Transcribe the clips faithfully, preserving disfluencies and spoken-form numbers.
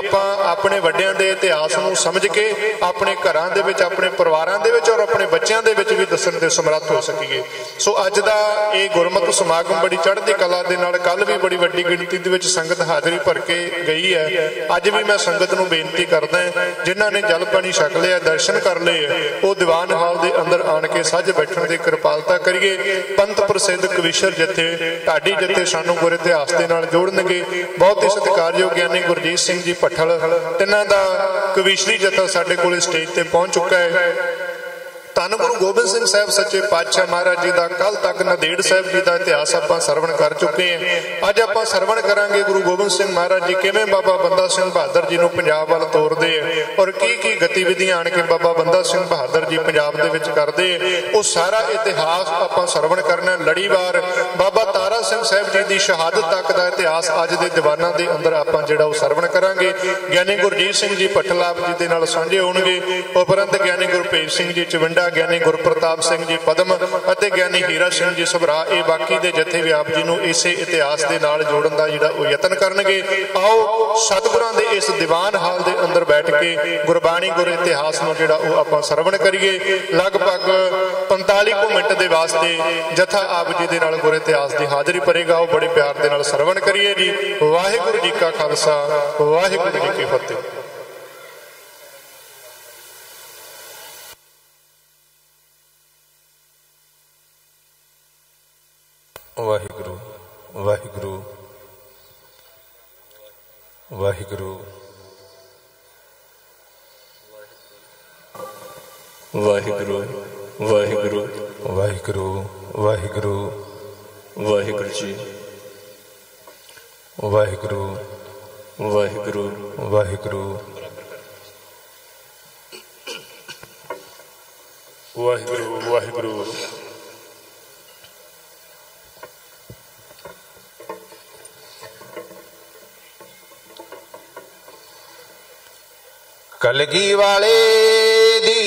ਆਪਾਂ ਆਪਣੇ ਵੱਡਿਆਂ ਦੇ ਇਤਿਹਾਸ ਨੂੰ ਸਮਝ ਕੇ ਆਪਣੇ ਘਰਾਂ ਦੇ ਵਿੱਚ, ਆਪਣੇ ਪਰਿਵਾਰਾਂ ਦੇ ਵਿੱਚ ਔਰ ਆਪਣੇ ਬੱਚਿਆਂ ਦੇ ਵਿੱਚ ਵੀ ਦੱਸਣ ਦੇ ਸਮਰੱਥ ਹੋ ਸਕੀਏ। ਸੋ ਅੱਜ ਦਾ ਇਹ ਗੁਰਮਤਿ ਸਮਾਗਮ ਬੜੀ ਚੜ੍ਹਦੀ ਕਲਾ ਦੇ ਨਾਲ, ਕੱਲ੍ਹ ਵੀ ਬੜੀ ਵੱਡੀ ਗਿਣਤੀ ਦੇ ਵਿੱਚ ਸੰਗਤ ਹਾਜ਼ਰੀ ਭਰ ਕੇ ਗਈ ਹੈ। ਅੱਜ ਵੀ ਮੈਂ ਸੰਗਤ ਨੂੰ ਬੇਨਤੀ ਕਰਦਾ ਜਿਨ੍ਹਾਂ ਨੇ ਜਲ ਪਾਣੀ ਛਕ ਲਿਆ, ਦਰਸ਼ਨ ਕਰ ਲਏ, ਉਹ ਦੀਵਾਨ ਹਾਲ ਦੇ ਅੰਦਰ ਆਣ ਕੇ ਸੱਜ ਬੈਠਣ ਦੀ ਕਿਰਪਾਲਤਾ ਕਰੀਏ। ਪੰਥ ਪ੍ਰਸਿੱਧ ਕਵੀਸ਼ਰ ਜਥੇ, ਢਾਡੀ ਜਥੇ ਸਾਨੂੰ ਗੁਰ ਇਤਿਹਾਸ ਦੇ ਨਾਲ ਜੋੜਨਗੇ। ਬਹੁਤ ਹੀ ਸਤਿਕਾਰਯੋਗ ਗਿਆਨੀ ਗੁਰਜੀਤ ਸਿੰਘ ਜੀ ਭੱਠਲ, ਤਿੰਨਾਂ ਦਾ ਕਵੀਸ਼ਰੀ ਜਥਾ ਸਾਡੇ ਕੋਲ ਸਟੇਜ ਤੇ ਪਹੁੰਚ ਚੁੱਕਾ ਹੈ। ਧੰਨ ਗੁਰੂ ਗੋਬਿੰਦ ਸਿੰਘ ਸਾਹਿਬ ਸੱਚੇ ਪਾਤਸ਼ਾਹ ਮਹਾਰਾਜ ਜੀ ਦਾ ਕੱਲ ਤੱਕ ਨੰਦੇੜ ਸਾਹਿਬ ਜੀ ਦਾ ਇਤਿਹਾਸ ਆਪਾਂ ਸਰਵਣ ਕਰ ਚੁੱਕੇ ਹਾਂ। ਅੱਜ ਆਪਾਂ ਸਰਵਣ ਕਰਾਂਗੇ ਗੁਰੂ ਗੋਬਿੰਦ ਸਿੰਘ ਮਹਾਰਾਜ ਜੀ ਕਿਵੇਂ ਬਾਬਾ ਬੰਦਾ ਸਿੰਘ ਬਹਾਦਰ ਜੀ ਨੂੰ ਪੰਜਾਬ ਵੱਲ ਤੋਰਦੇ ਆ ਔਰ ਕੀ ਕੀ ਗਤੀਵਿਧੀਆਂ ਆਣ ਕੇ ਬਾਬਾ ਬੰਦਾ ਸਿੰਘ ਬਹਾਦਰ ਜੀ ਪੰਜਾਬ ਦੇ ਵਿੱਚ ਕਰਦੇ, ਉਹ ਸਾਰਾ ਇਤਿਹਾਸ ਆਪਾਂ ਸਰਵਣ ਕਰਨਾ। ਲੜੀਵਾਰ ਬਾਬਾ ਤਾਰਾ ਸਿੰਘ ਸਾਹਿਬ ਜੀ ਦੀ ਸ਼ਹਾਦਤ ਤੱਕ ਦਾ ਇਤਿਹਾਸ ਅੱਜ ਦੇ ਦੀਵਾਨਾਂ ਦੇ ਅੰਦਰ ਆਪਾਂ ਜਿਹੜਾ ਉਹ ਸਰਵਣ ਕਰਾਂਗੇ। ਗਿਆਨੀ ਗੁਰਜੀਤ ਸਿੰਘ ਜੀ ਭੱਠਲ ਆਪ ਜੀ ਦੇ ਨਾਲ ਸਾਂਝੇ ਹੋਣਗੇ। ਉਪਰੰਤ ਗਿਆਨੀ ਗੁਰਭੇਜ ਸਿੰਘ ਜੀ ਚਵਿੰਡਾ, ਗਿਆਨੀ ਗੁਰਪ੍ਰਤਾਪ ਸਿੰਘ ਜੀ ਪਦਮ ਅਤੇ ਗਿਆਨੀ ਹੀਰਾ ਸਿੰਘ ਜੀ ਸਭਰਾ, ਇਹ ਬਾਕੀ ਦੇ ਜਥੇ ਵੀ ਆਪ ਜੀ ਨੂੰ ਇਸੇ ਇਤਿਹਾਸ ਦੇ ਨਾਲ ਜੋੜਨ ਦਾ ਜਿਹੜਾ ਉਹ ਯਤਨ ਕਰਨਗੇ। ਆਓ ਸਤਿਗੁਰਾਂ ਦੇ ਇਸ ਦੀਵਾਨ ਹਾਲ ਦੇ ਅੰਦਰ ਬੈਠ ਕੇ ਗੁਰਬਾਣੀ, ਗੁਰ ਇਤਿਹਾਸ ਨੂੰ ਜਿਹੜਾ ਉਹ ਆਪਾਂ ਸਰਵਣ ਕਰੀਏ। ਲਗਭਗ ਪੰਤਾਲੀ ਕੁ ਮਿੰਟ ਦੇ ਵਾਸਤੇ ਜਥਾ ਆਪ ਜੀ ਦੇ ਨਾਲ ਗੁਰ ਇਤਿਹਾਸ ਦੀ ਹਾਜ਼ਰੀ ਭਰੇਗਾ। ਉਹ ਬੜੇ ਪਿਆਰ ਦੇ ਨਾਲ ਸਰਵਣ ਕਰੀਏ ਜੀ। ਵਾਹਿਗੁਰੂ ਜੀ ਕਾ ਖਾਲਸਾ, ਵਾਹਿਗੁਰੂ ਜੀ ਕੀ ਫਤਿਹ। ਵਾਹਿਗੁਰੂ ਵਾਹਿਗੁਰੂ ਵਾਹਿਗੁਰੂ ਵਾਹਿਗੁਰੂ ਵਾਹਿਗੁਰੂ ਵਾਹਿਗੁਰੂ ਵਾਹਿਗੁਰੂ ਵਾਹਿਗੁਰੂ ਜੀ ਵਾਹਿਗੁਰੂ ਵਾਹਿਗੁਰੂ ਵਾਹਿਗੁਰੂ ਵਾਹਿਗੁਰੂ ਵਾਹਿਗੁਰੂ ਕਲਗੀ ਵਾਲੇ ਦੀ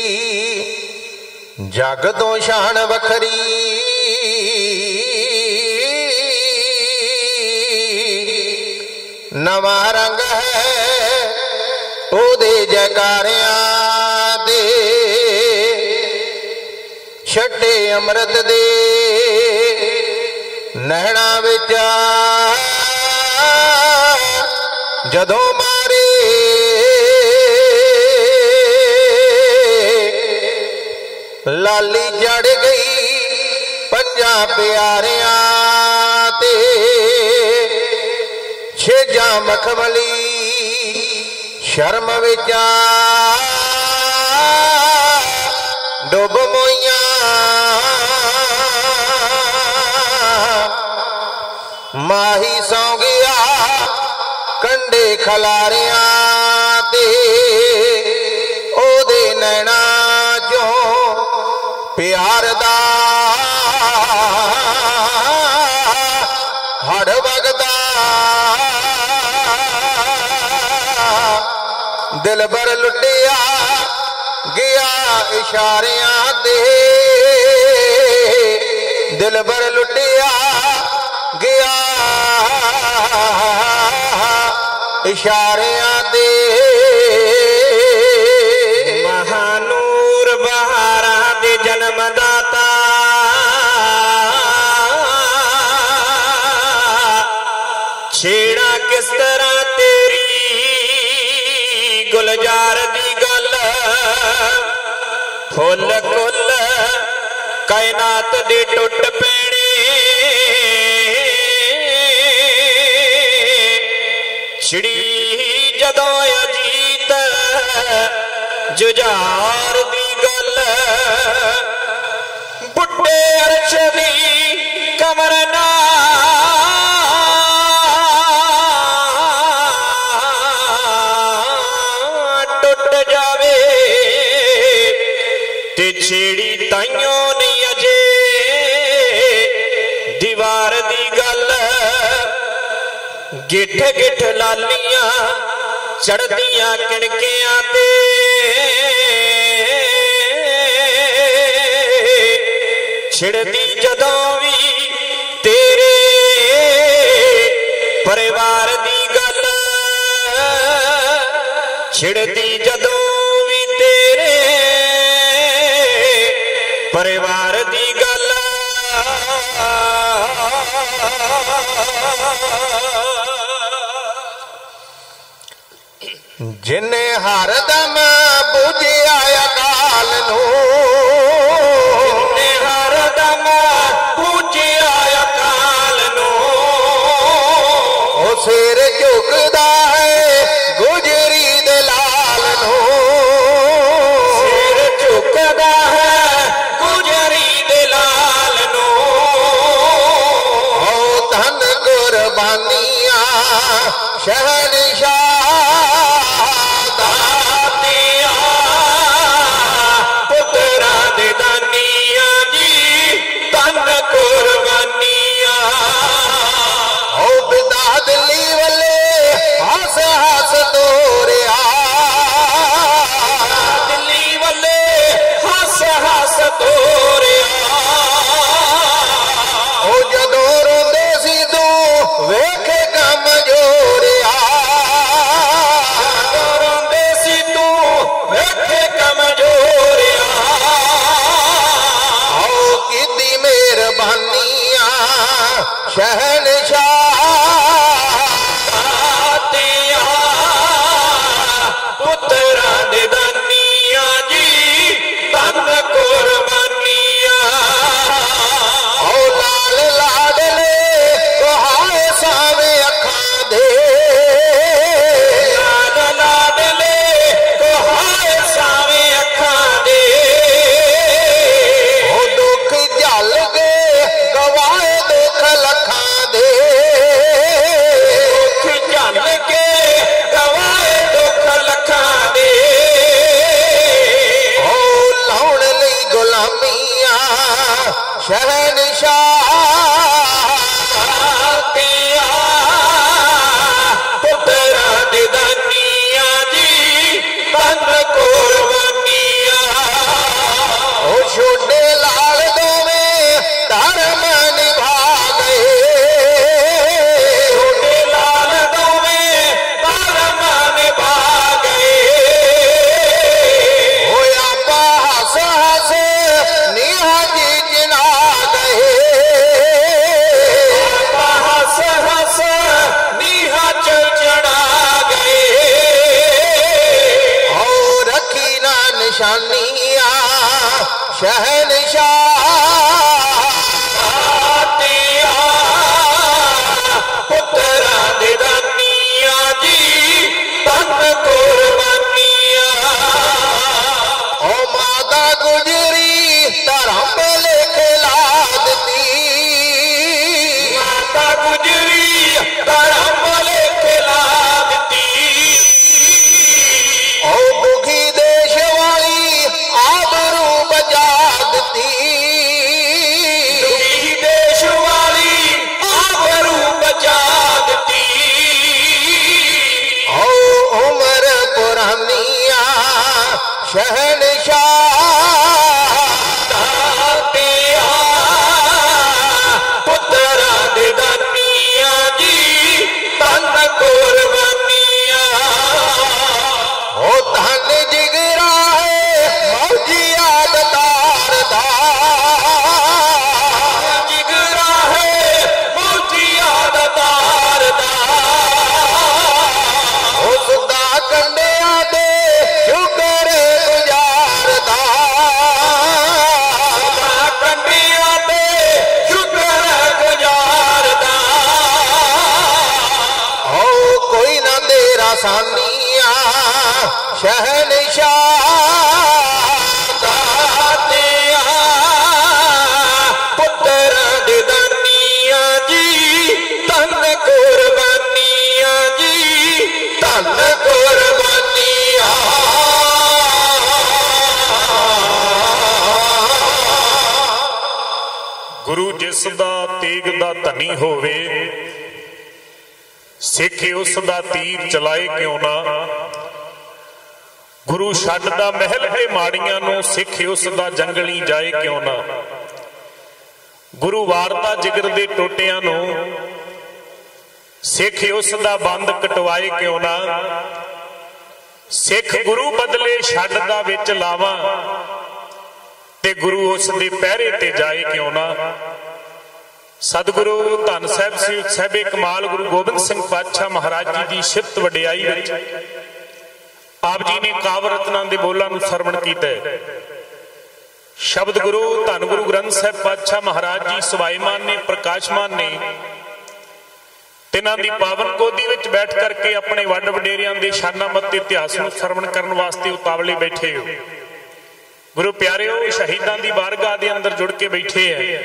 ਜਗ ਤੋਂ ਸ਼ਾਨ ਵੱਖਰੀ, ਨਵਾਂ ਰੰਗ ਹੈ ਉਹਦੇ ਜੈਕਾਰਿਆਂ ਦੇ, ਛੱਡੇ ਅੰਮ੍ਰਿਤ ਦੇ ਨੈਣਾ ਵਿੱਚ ਜਦੋਂ ਮਾਰੇ ਲਾਲੀ ਜੜ ਗਈ ਪੰਜਾਂ ਪਿਆਰਿਆਂ ਤੇ, ਛੇਜਾਂ ਮਖਮਲੀ ਸ਼ਰਮ ਵਿੱਚ ਡੁੱਬ ਮੋਈਆਂ, ਮਾਹੀ ਸੌਂ ਗਿਆ ਕੰਡੇ ਖਲਾਰਿਆਂ ਤੇ, ਉਹਦੇ ਨੈਣਾ ਚੋਂ ਪਿਆਰ ਦਾ ਹੜ ਵਗਦਾ, ਦਿਲਬਰ ਲੁੱਟਿਆ ਗਿਆ ਇਸ਼ਾਰਿਆਂ ਤੇ, ਦਿਲਬਰ ਲੁੱਟਿਆ ਗਿਆ ਇਸ਼ਾਰਿਆਂ ਤੇ। ਮਹਾਨੂਰ ਬਹਾਰਾਂ ਦੇ ਜਨਮ ਦਾਤਾ, ਛੇੜਾ ਕਿਸ ਤਰ੍ਹਾਂ ਤੇਰੀ ਗੁਲਜ਼ਾਰ ਦੀ ਗੱਲ, ਫੁੱਲ ਕੁੱਲ ਕਾਇਨਾਤ ਦੇ ਟੁੱਟ ਪੈਣੇ, ਛਿੜੀ ਜਦੋਂ ਅਜੀਤ ਜੁਝਾਰ ਦੀ ਗੱਲ, ਬੁੱਢੇ ਅਰਸ਼ ਦੀ ਕਮਰ ਨਾ ਟੁੱਟ ਜਾਵੇ, ਤੇ ਛੇੜੀ ਤਾਈਓ ਨਹੀਂ ਅਜੇ ਦੀਵਾਰ ਦੀ ਗੱਲ, ਗਿੱਠ ਗਿੱਠ ਲਾਲੀਆਂ ਚੜ੍ਹਦੀਆਂ ਕਿਣਕਿਆਂ ਤੇ, ਛਿੜਦੀ ਜਦੋਂ ਵੀ ਤੇਰੇ ਪਰਿਵਾਰ ਦੀ ਗੱਲ, ਛਿੜਦੀ ਜਦੋਂ ਵੀ ਤੇਰੇ ਪਰਿਵਾਰ ਦੀ ਗੱਲ ਜਿਨੇ ਹਰਦਮ ਬੁਝਿਆ ਅਕਾਲ ਨੂੰ ਜਿਨੇ ਹਰਦਮ ਬੁਝਿਆ ਅਕਾਲ ਨੂੰ ਉਹ ਸਿਰ ਝੁਕਦਾ ਹੈ ਗੁਜਰੀ ਦੇ ਲਾਲ ਨੂੰ ਸਿਰ ਝੁਕਦਾ ਹੈ ਗੁਜਰੀ ਦੇ ਲਾਲ ਨੂੰ ਉਹ ਧਨ ਕੁਰਬਾਨੀਆਂ ਸ਼ਹਿਨਸ਼ਾਹ शहनशाह पुत्रा दे दानिया जी तन कुर्बानिया ओ लाल लाडले कोहाए सावे अखा दे लाल लाडले कोहाए सावे अखा दे ओ दुख जल गए गवाए दुख लखा दे दुख जल के गवाए दुख लखा दे ओ लाउण लई गुलामियां शहनशाह पुत्रा दे दानिया जी तन कुर्बानिया ओ छोटे लाल दोवे धर्म निभा गए छोटे लाल दोवे धर्म निभा गए ओ आपा हस हस निहा जी जिना गए हस हस नीहा चल चढ़ा गए ओ रखी ना निशानियां शहनशाह पुत्रा दे दानिया जी तन कुर्बानिया ओ माता गुजरी धर्म लेके लाद दी माता गुजरी धर्म लेके लादती ओ दुखी देश वाली आबरू बजा दी दुखी देश वाली आबरू बचा दती ओ उमर पुरानिया शहनशाह पुत्रा दे दानिया जी तन कुर्बानिया ओ धन जिगरा है मौजिया दतार दा जिगरा है मोतिया दा तार दा उसदा कंडिया दे शुक्र गुजारदा कंडिया ते शुक्र गुजारदा ओ कोई ना तेरा सानिया शहनशाह पुत्रा दे दानिया जी तन कुर्बानिया जी तन कुर्बानिया ਗੁਰੂ ਜਿਸ ਦਾ ਤੇਗ ਦਾ ਧਨੀ ਹੋਵੇ ਸਿੱਖ ਉਸ ਦਾ ਤੀਰ ਚਲਾਏ ਕਿਉਂ ਨਾ ਗੁਰੂ ਛੱਡਦਾ ਮਹਿਲ ਹੈ ਮਾੜੀਆਂ ਨੂੰ ਸਿੱਖ ਉਸ ਦਾ ਜੰਗਲੀ ਜਾਏ ਕਿਉਂ ਨਾ ਗੁਰੂ ਵਾਰਦਾ ਜਿਗਰ ਦੇ ਟੋਟਿਆਂ ਨੂੰ ਸਿੱਖ ਉਸ ਦਾ ਬੰਦ ਕਟਵਾਏ ਕਿਉਂ ਨਾ सिख गुरु बदले छड्डदा विच लावां ते गुरु उस दे पहरे ते जाए क्यों ना। सतगुरु धन साहिब साहिबे कमाल गुरु गोबिंद सिंह पातशाह महाराज जी की सिफत वडियाई विच आप जी ने काव रत्नां दे बोलां नूं सरवण कीता है। शब्द गुरु धन गुरु ग्रंथ साहिब पातशाह महाराज जी सुभाईमान ने प्रकाशमान ने तिन्हां दी पावन गोदी विच बैठ करके अपने वड वडेरियां दे शाना मत इतिहास नूं सरवण करन वास्ते उतावले बैठे हो। गुरु प्यारिओ शहीदां दी बारगाह दे अंदर जुड़ के बैठे है।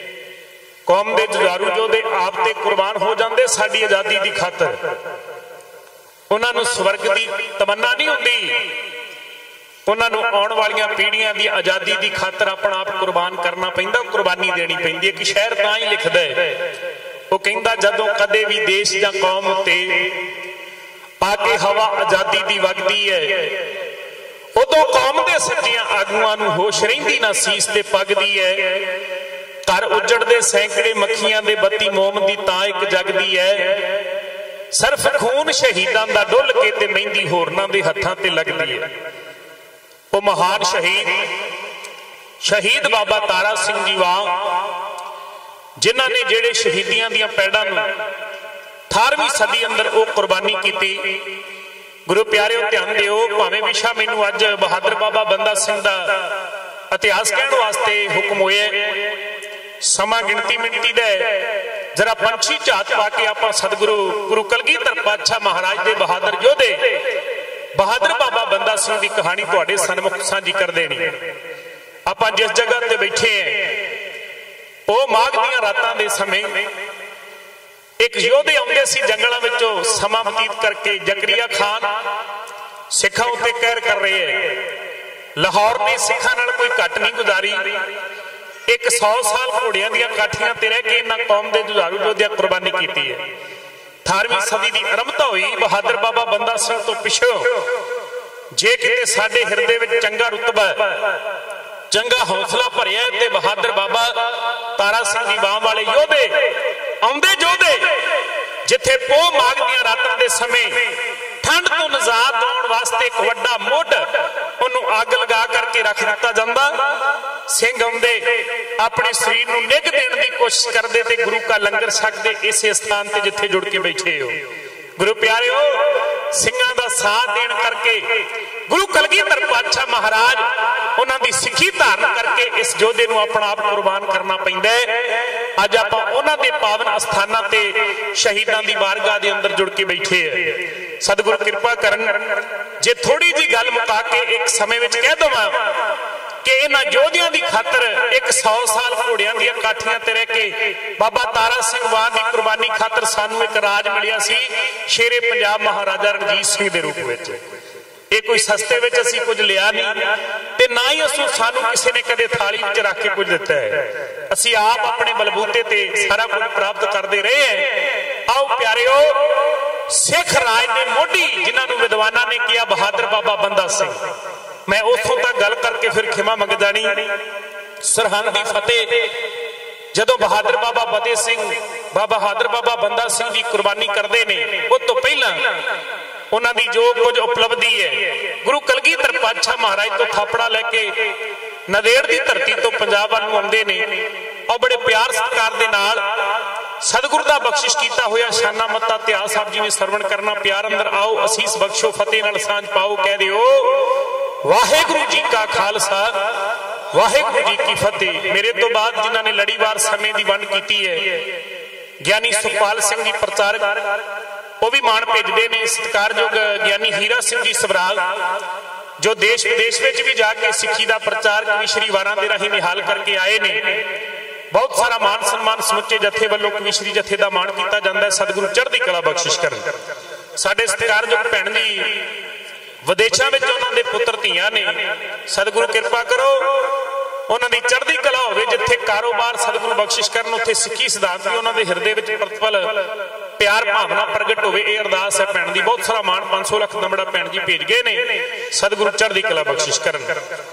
कौम दे जुझारू योधे आप ते कुर्बान हो जांदे साडी आजादी दी खातर। उन्हां नूं स्वर्ग दी तमन्ना नहीं हुंदी, उन्हां नूं आउण वालियां पीढ़ियां दी आजादी दी खातर अपना आप कुर्बान करना पैंदा, कुर्बानी देनी पैंदी है। कि शहर तां ही लिखदा है, वो कहंदा जदों कदे भी देश जां कौम उत्ते आके हवा आजादी दी वगदी है उदों कौम दे सच्चियां आगूआं नूं होश रहिंदी ना सीस ते पगदी है। घर उजड़दे सैकड़े मक्खियां दे बत्ती मोम दी तां इक जगदी है। सिर्फ खून शहीदां दा डुल के ते मेहंदी होरनां दे हत्थां ते लगदी है। वो महान शहीद शहीद बाबा तारा सिंह जी वां जिन्हां ने जेड़े शहीदियां दियां पैड़ां नूं अठारहवीं सदी अंदर वो कुर्बानी की। गुरु प्यारे ध्यान दिओ, भावें विशा मैनू अज बहादुर बाबा बंदा सिंह दा इतिहास कहण वास्ते हुक्म होया, समा गिणती मिनती दे जरा पंछी झात पा के आप सतगुरु गुरु कलगीधर पातशाह महाराज दे बहादुर योधे बहादुर बाबा बंदा सिंह की कहानी तुहाडे सन्मुख साझी कर देनी। आप जिस जगह ते बैठे हैं वो माघ दीआं रातां दे समय एक योधे आउंदे सी जंगलों विचों समा बतीत करके। जकरिया खान सिखां उत्ते कहर कर रहे हैं। लाहौर ने सिखां नाल कोई घट नहीं गुजारी। एक सौ साल घोड़ियां दियां काठियां ते रह के इन्हां कौम दे जुझारू योधियां कुर्बानी की है। अठारहवीं सदी की आरंभता हुई बहादुर बाबा बंदा सिंह तो पिछों जे किते साडे हिरदे विच चंगा रुतबा चंगा हौसला भरिया ते बहादुर बाबा तारा सिंह जी बाह वाले योधे आउंदे जोधे जिथे पोह माघ दीआं रातां दे समय ठंड तो निजात होने वास्ते एक वड्डा मुढ़ उन्होंने अग लगा करके रख दिता जांदा। सिंह आउंदे अपने शरीर नूं निग देण दी कोशिश करदे ते गुरु का लंगर छकदे इस स्थान ते जिथे जुड़ के बैठे हो। गुरु प्यारिओ सिंहां दा साथ देण करके गुरु कलगीधर पातशाह महाराज उन्हां दी सिੱਖੀ धारण करके इस योधे नूं अपना आप कुर्बान करना पैंदा है। अज आपां उन्हां दे पावन अस्थानां ते शहीदां दी बारगाह दे अंदर जुड़ के बैठे हैं। सतगुरु कृपा करन जे थोड़ी जी गल मुका के एक समय विच कह दवां कि इन्हां योधियां दी खातर एक सौ साल घोड़ियां दी काठियां ते रह के बाबा तारा सिंह वाह दी कुर्बानी खातर सानू एक राज मिलिया सी शेरे पंजाब महाराजा रणजीत सिंह दे रूप विच। ये कोई सस्ते विच असीं कुछ लिया नहीं ते ना ही असू सानू किसी ने कदे थाली विच रख के कुछ दिता है। असीं आप अपने बलबूते ते सारा कुछ प्राप्त करते रहे हैं। आओ प्यारिओ सिख राज दे मोढी जिन्हां नूं विद्वानां ने किया बहादुर बाबा बंदा सिंह, मैं उथों तक गल करके फिर खिमा मंगदा नहीं। सरहंद दी फतेह जदों बहादुर बाबा फतेह सिंह बाबा बहादुर बाबा बंदा सिंह की कुर्बानी करते ने उस तो पहला उन्हां दी जो कुछ उपलब्धि है गुरु कलगीधर पातशाह महाराज तो थापड़ा लैके नदेड़ की धरती तो पंजाब वाल नूं आउंदे ने और बड़े प्यार सत्कार दे नाल सतगुरु दा बख्शिश कीता होया शाना मत्ता इतिहास आप जिवें सरवण करना प्यार अंदर आओ असीस बख्शो फतेह नाल सांझ पाओ कह दिओ वाहेगुरु जी का खालसा वाहेगुरु जी की फतेह। मेरे तो बाद जिन्होंने लड़ीवार समय की वंड की है ज्ञानी सुखपाल सिंह जी प्रचारक वो भी मान भेजते हैं। सत्कारयोग ज्ञानी हीरा सिंह जी सबराल जो देश विदेश में भी जाके सिक्खी का प्रचार कविश्री वारां दे राहीं निहाल करके आए ने। बहुत सारा मान सम्मान समुचे जथे वालों कविश्री जथे का मान किया जाता है। सतगुरु चढ़दी कला बख्शिश करन। साडे सत्कारयोग भैन जी विदेशों में उन्होंने पुत्र धियां ने, सतगुरु कृपा करो उन्होंने चढ़दी कला होवे जिथे कारोबार सतगुरु बख्शिश करन उत्थे सिक्खी सिद्धांत भी उन्होंने हिरदे विच प्रतिपल प्यार भावना प्रगट होवे। ये अरदास है भैन दी। बहुत सारा मान पांच सौ लख दमड़ा भैन जी भेज गए ने। सतगुरु चढ़दी कला बख्शिश करन।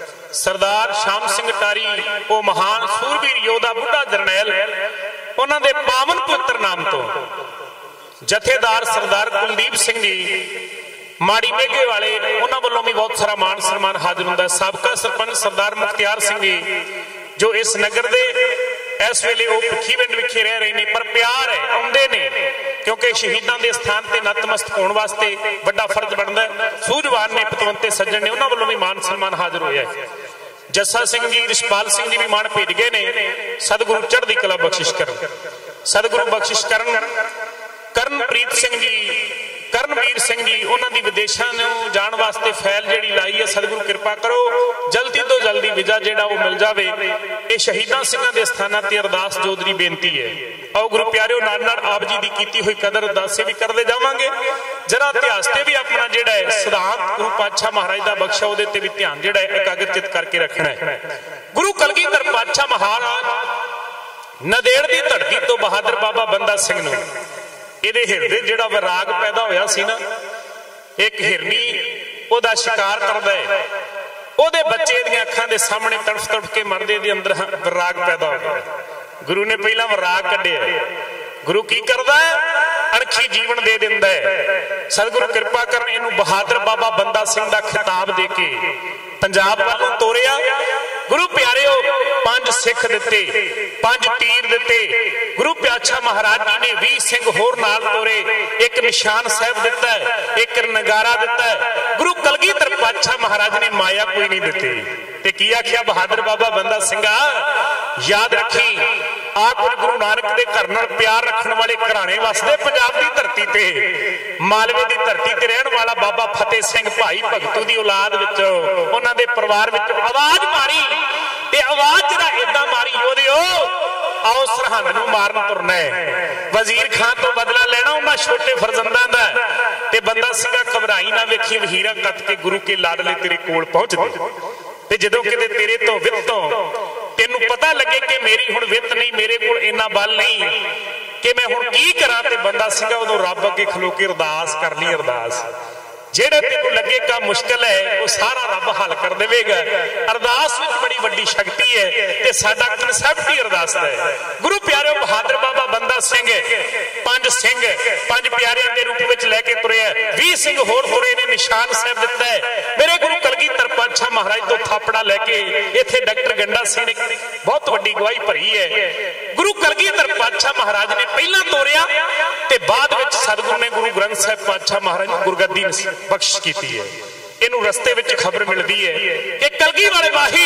सरदार श्याम सिंह टारी वो महान सूरबीर योधा बुढ़ा जरनैल उन्होंने पावन पवित्र नाम तो जथेदार सरदार कुलदीप सिंह जी माड़ी मेघे वाले उन्होंने वालों भी बहुत सारा मान सम्मान हाजिर होंगे। साबका सरपंच सरदार मुख्तियार सिंह जी जो इस नगर के इस वेले वो भुखीविंड विखे रह रहे हैं, पर प्यार है आउंदे ने, क्योंकि शहीदों के स्थान पर नतमस्तक होने वास्ते बड़ा फर्ज बनता है। सूझवान ने पतवंते सज्जन ने उन्होंने वालों भी मान सम्मान हाजिर होया है। जस्सा सिंह जी रिशपाल सिंह जी भी मान भेज गए ने। सतगुरु चढ़दी कला बख्शिश करन, सतगुरु बख्शिश करन। करनप्रीत सिंह जी करनवीर सिंह जी उन्होंने विदेशों में जाने वास्ते फैल जी लाई है। सतगुरु कृपा करो जल्दी तो जल्दी विजा जो मिल जाए। ये शहीदा सिंह के स्थानों पर अरदास जोदरी बेनती है। आओ गुरु प्यारिओ नाल नाल आप जी की की हुई कदर अरदासे भी करते जावांगे। जरा इतिहास से भी अपना जोड़ा है सिद्धांत गुरु पातशाह महाराज का बख्शा वो भी ध्यान जोड़ा है एकाग्रचित करके रखना है। गुरु कलगीधर पातशाह महाराज नदेड़ की धरती तो बहादुर बाबा बंदा सिंह नूं ਇਹਦੇ ਹਿਰਦੇ ਜਿਹੜਾ ਵਿਰਾਗ पैदा होया सी ना, एक हिरनी ਉਹਦਾ शिकार करदा है, ਉਹਦੇ ਬੱਚੇ ਦੀਆਂ ਅੱਖਾਂ ਦੇ ਸਾਹਮਣੇ ਤੜਫ ਤੜਫ ਕੇ ਮਰਦੇ ਦੇ ਅੰਦਰ ਵਿਰਾਗ पैदा हो गया। गुरु ने पहला विराग कढ़िया। गुरु की करदा है अणखी जीवन दे दिंदा है। सतगुरु कृपा करन इनू बहादुर बाबा बंदा सिंह दा खिताब दे के पंजाब वालों तोरिया। गुरु प्यारिओ पांच सिख दिते, पांच तीर दिते। गुरु पातशाह महाराज जी ने भी सिंह होर नाल तोरे, एक निशान साहिब दिता है, एक नगारा दिता है। गुरु कलगीधर पातशाह महाराज ने माया कोई नहीं दिती ते की आख्या बहादुर बाबा बंदा सिंघा याद रखी आप गुरु नानक के घर नाल प्यार रखने वाले घराने वसदे पंजाब की धरती ते मालवे की धरती ते रहन वाला बाबा फतेह सिंह भाई भगतू की औलाद विच उन्हां दे परिवार विच आवाज मारी ते आवाज जरा इदां मारी योधिओ आओ सरहंद नूं मारन तुरना है। वजीर खान तो बदला लेना उन्हां छोटे फरजंदां दा ते बंदा सिंघा घबराई ना वेखी वहीरा कत के गुरु के लाडले तेरे कोल पहुंचदे ते जदों किते तेरे तो वित तो तेनू पता लगे कि मेरी हुण वित नहीं, मेरे कोल इन्ना बल नहीं कि मैं हुण की करा, ते बंदा सिंघा उदों रब अगे खलो के अरदास कर ली। अरदास जेड़ा तेनू लगेगा मुश्किल है वो सारा रब हल कर देवेगा। अरदास विच बड़ी वड्डी शक्ति है ते साडा कन्सेप्ट ही अरदास दा है। गुरु प्यारे बहादुर बाबा बंदा सिंह पंज सिंह पंज प्यारिਆਂ ਦੇ रूप विच लैके तुरे बीस सिंह होर तुरे ने निशान साहिब दिता है। मेरे गुरु कलगीधर पातशाह महाराज तो थापड़ा लैके इत्थे डॉक्टर गंडा सिंह ने बहुत वड्डी गवाही भरी है। गुरु कलगीधर पातशाह महाराज ने पहला तोरिया ते बाद विच सतगुरु ने गुरु ग्रंथ साहिब पातशाह महाराज गुरगद्दी बख्शिश की है। इनू रस्ते विच खबर मिलती है कि कलगी वाले वाही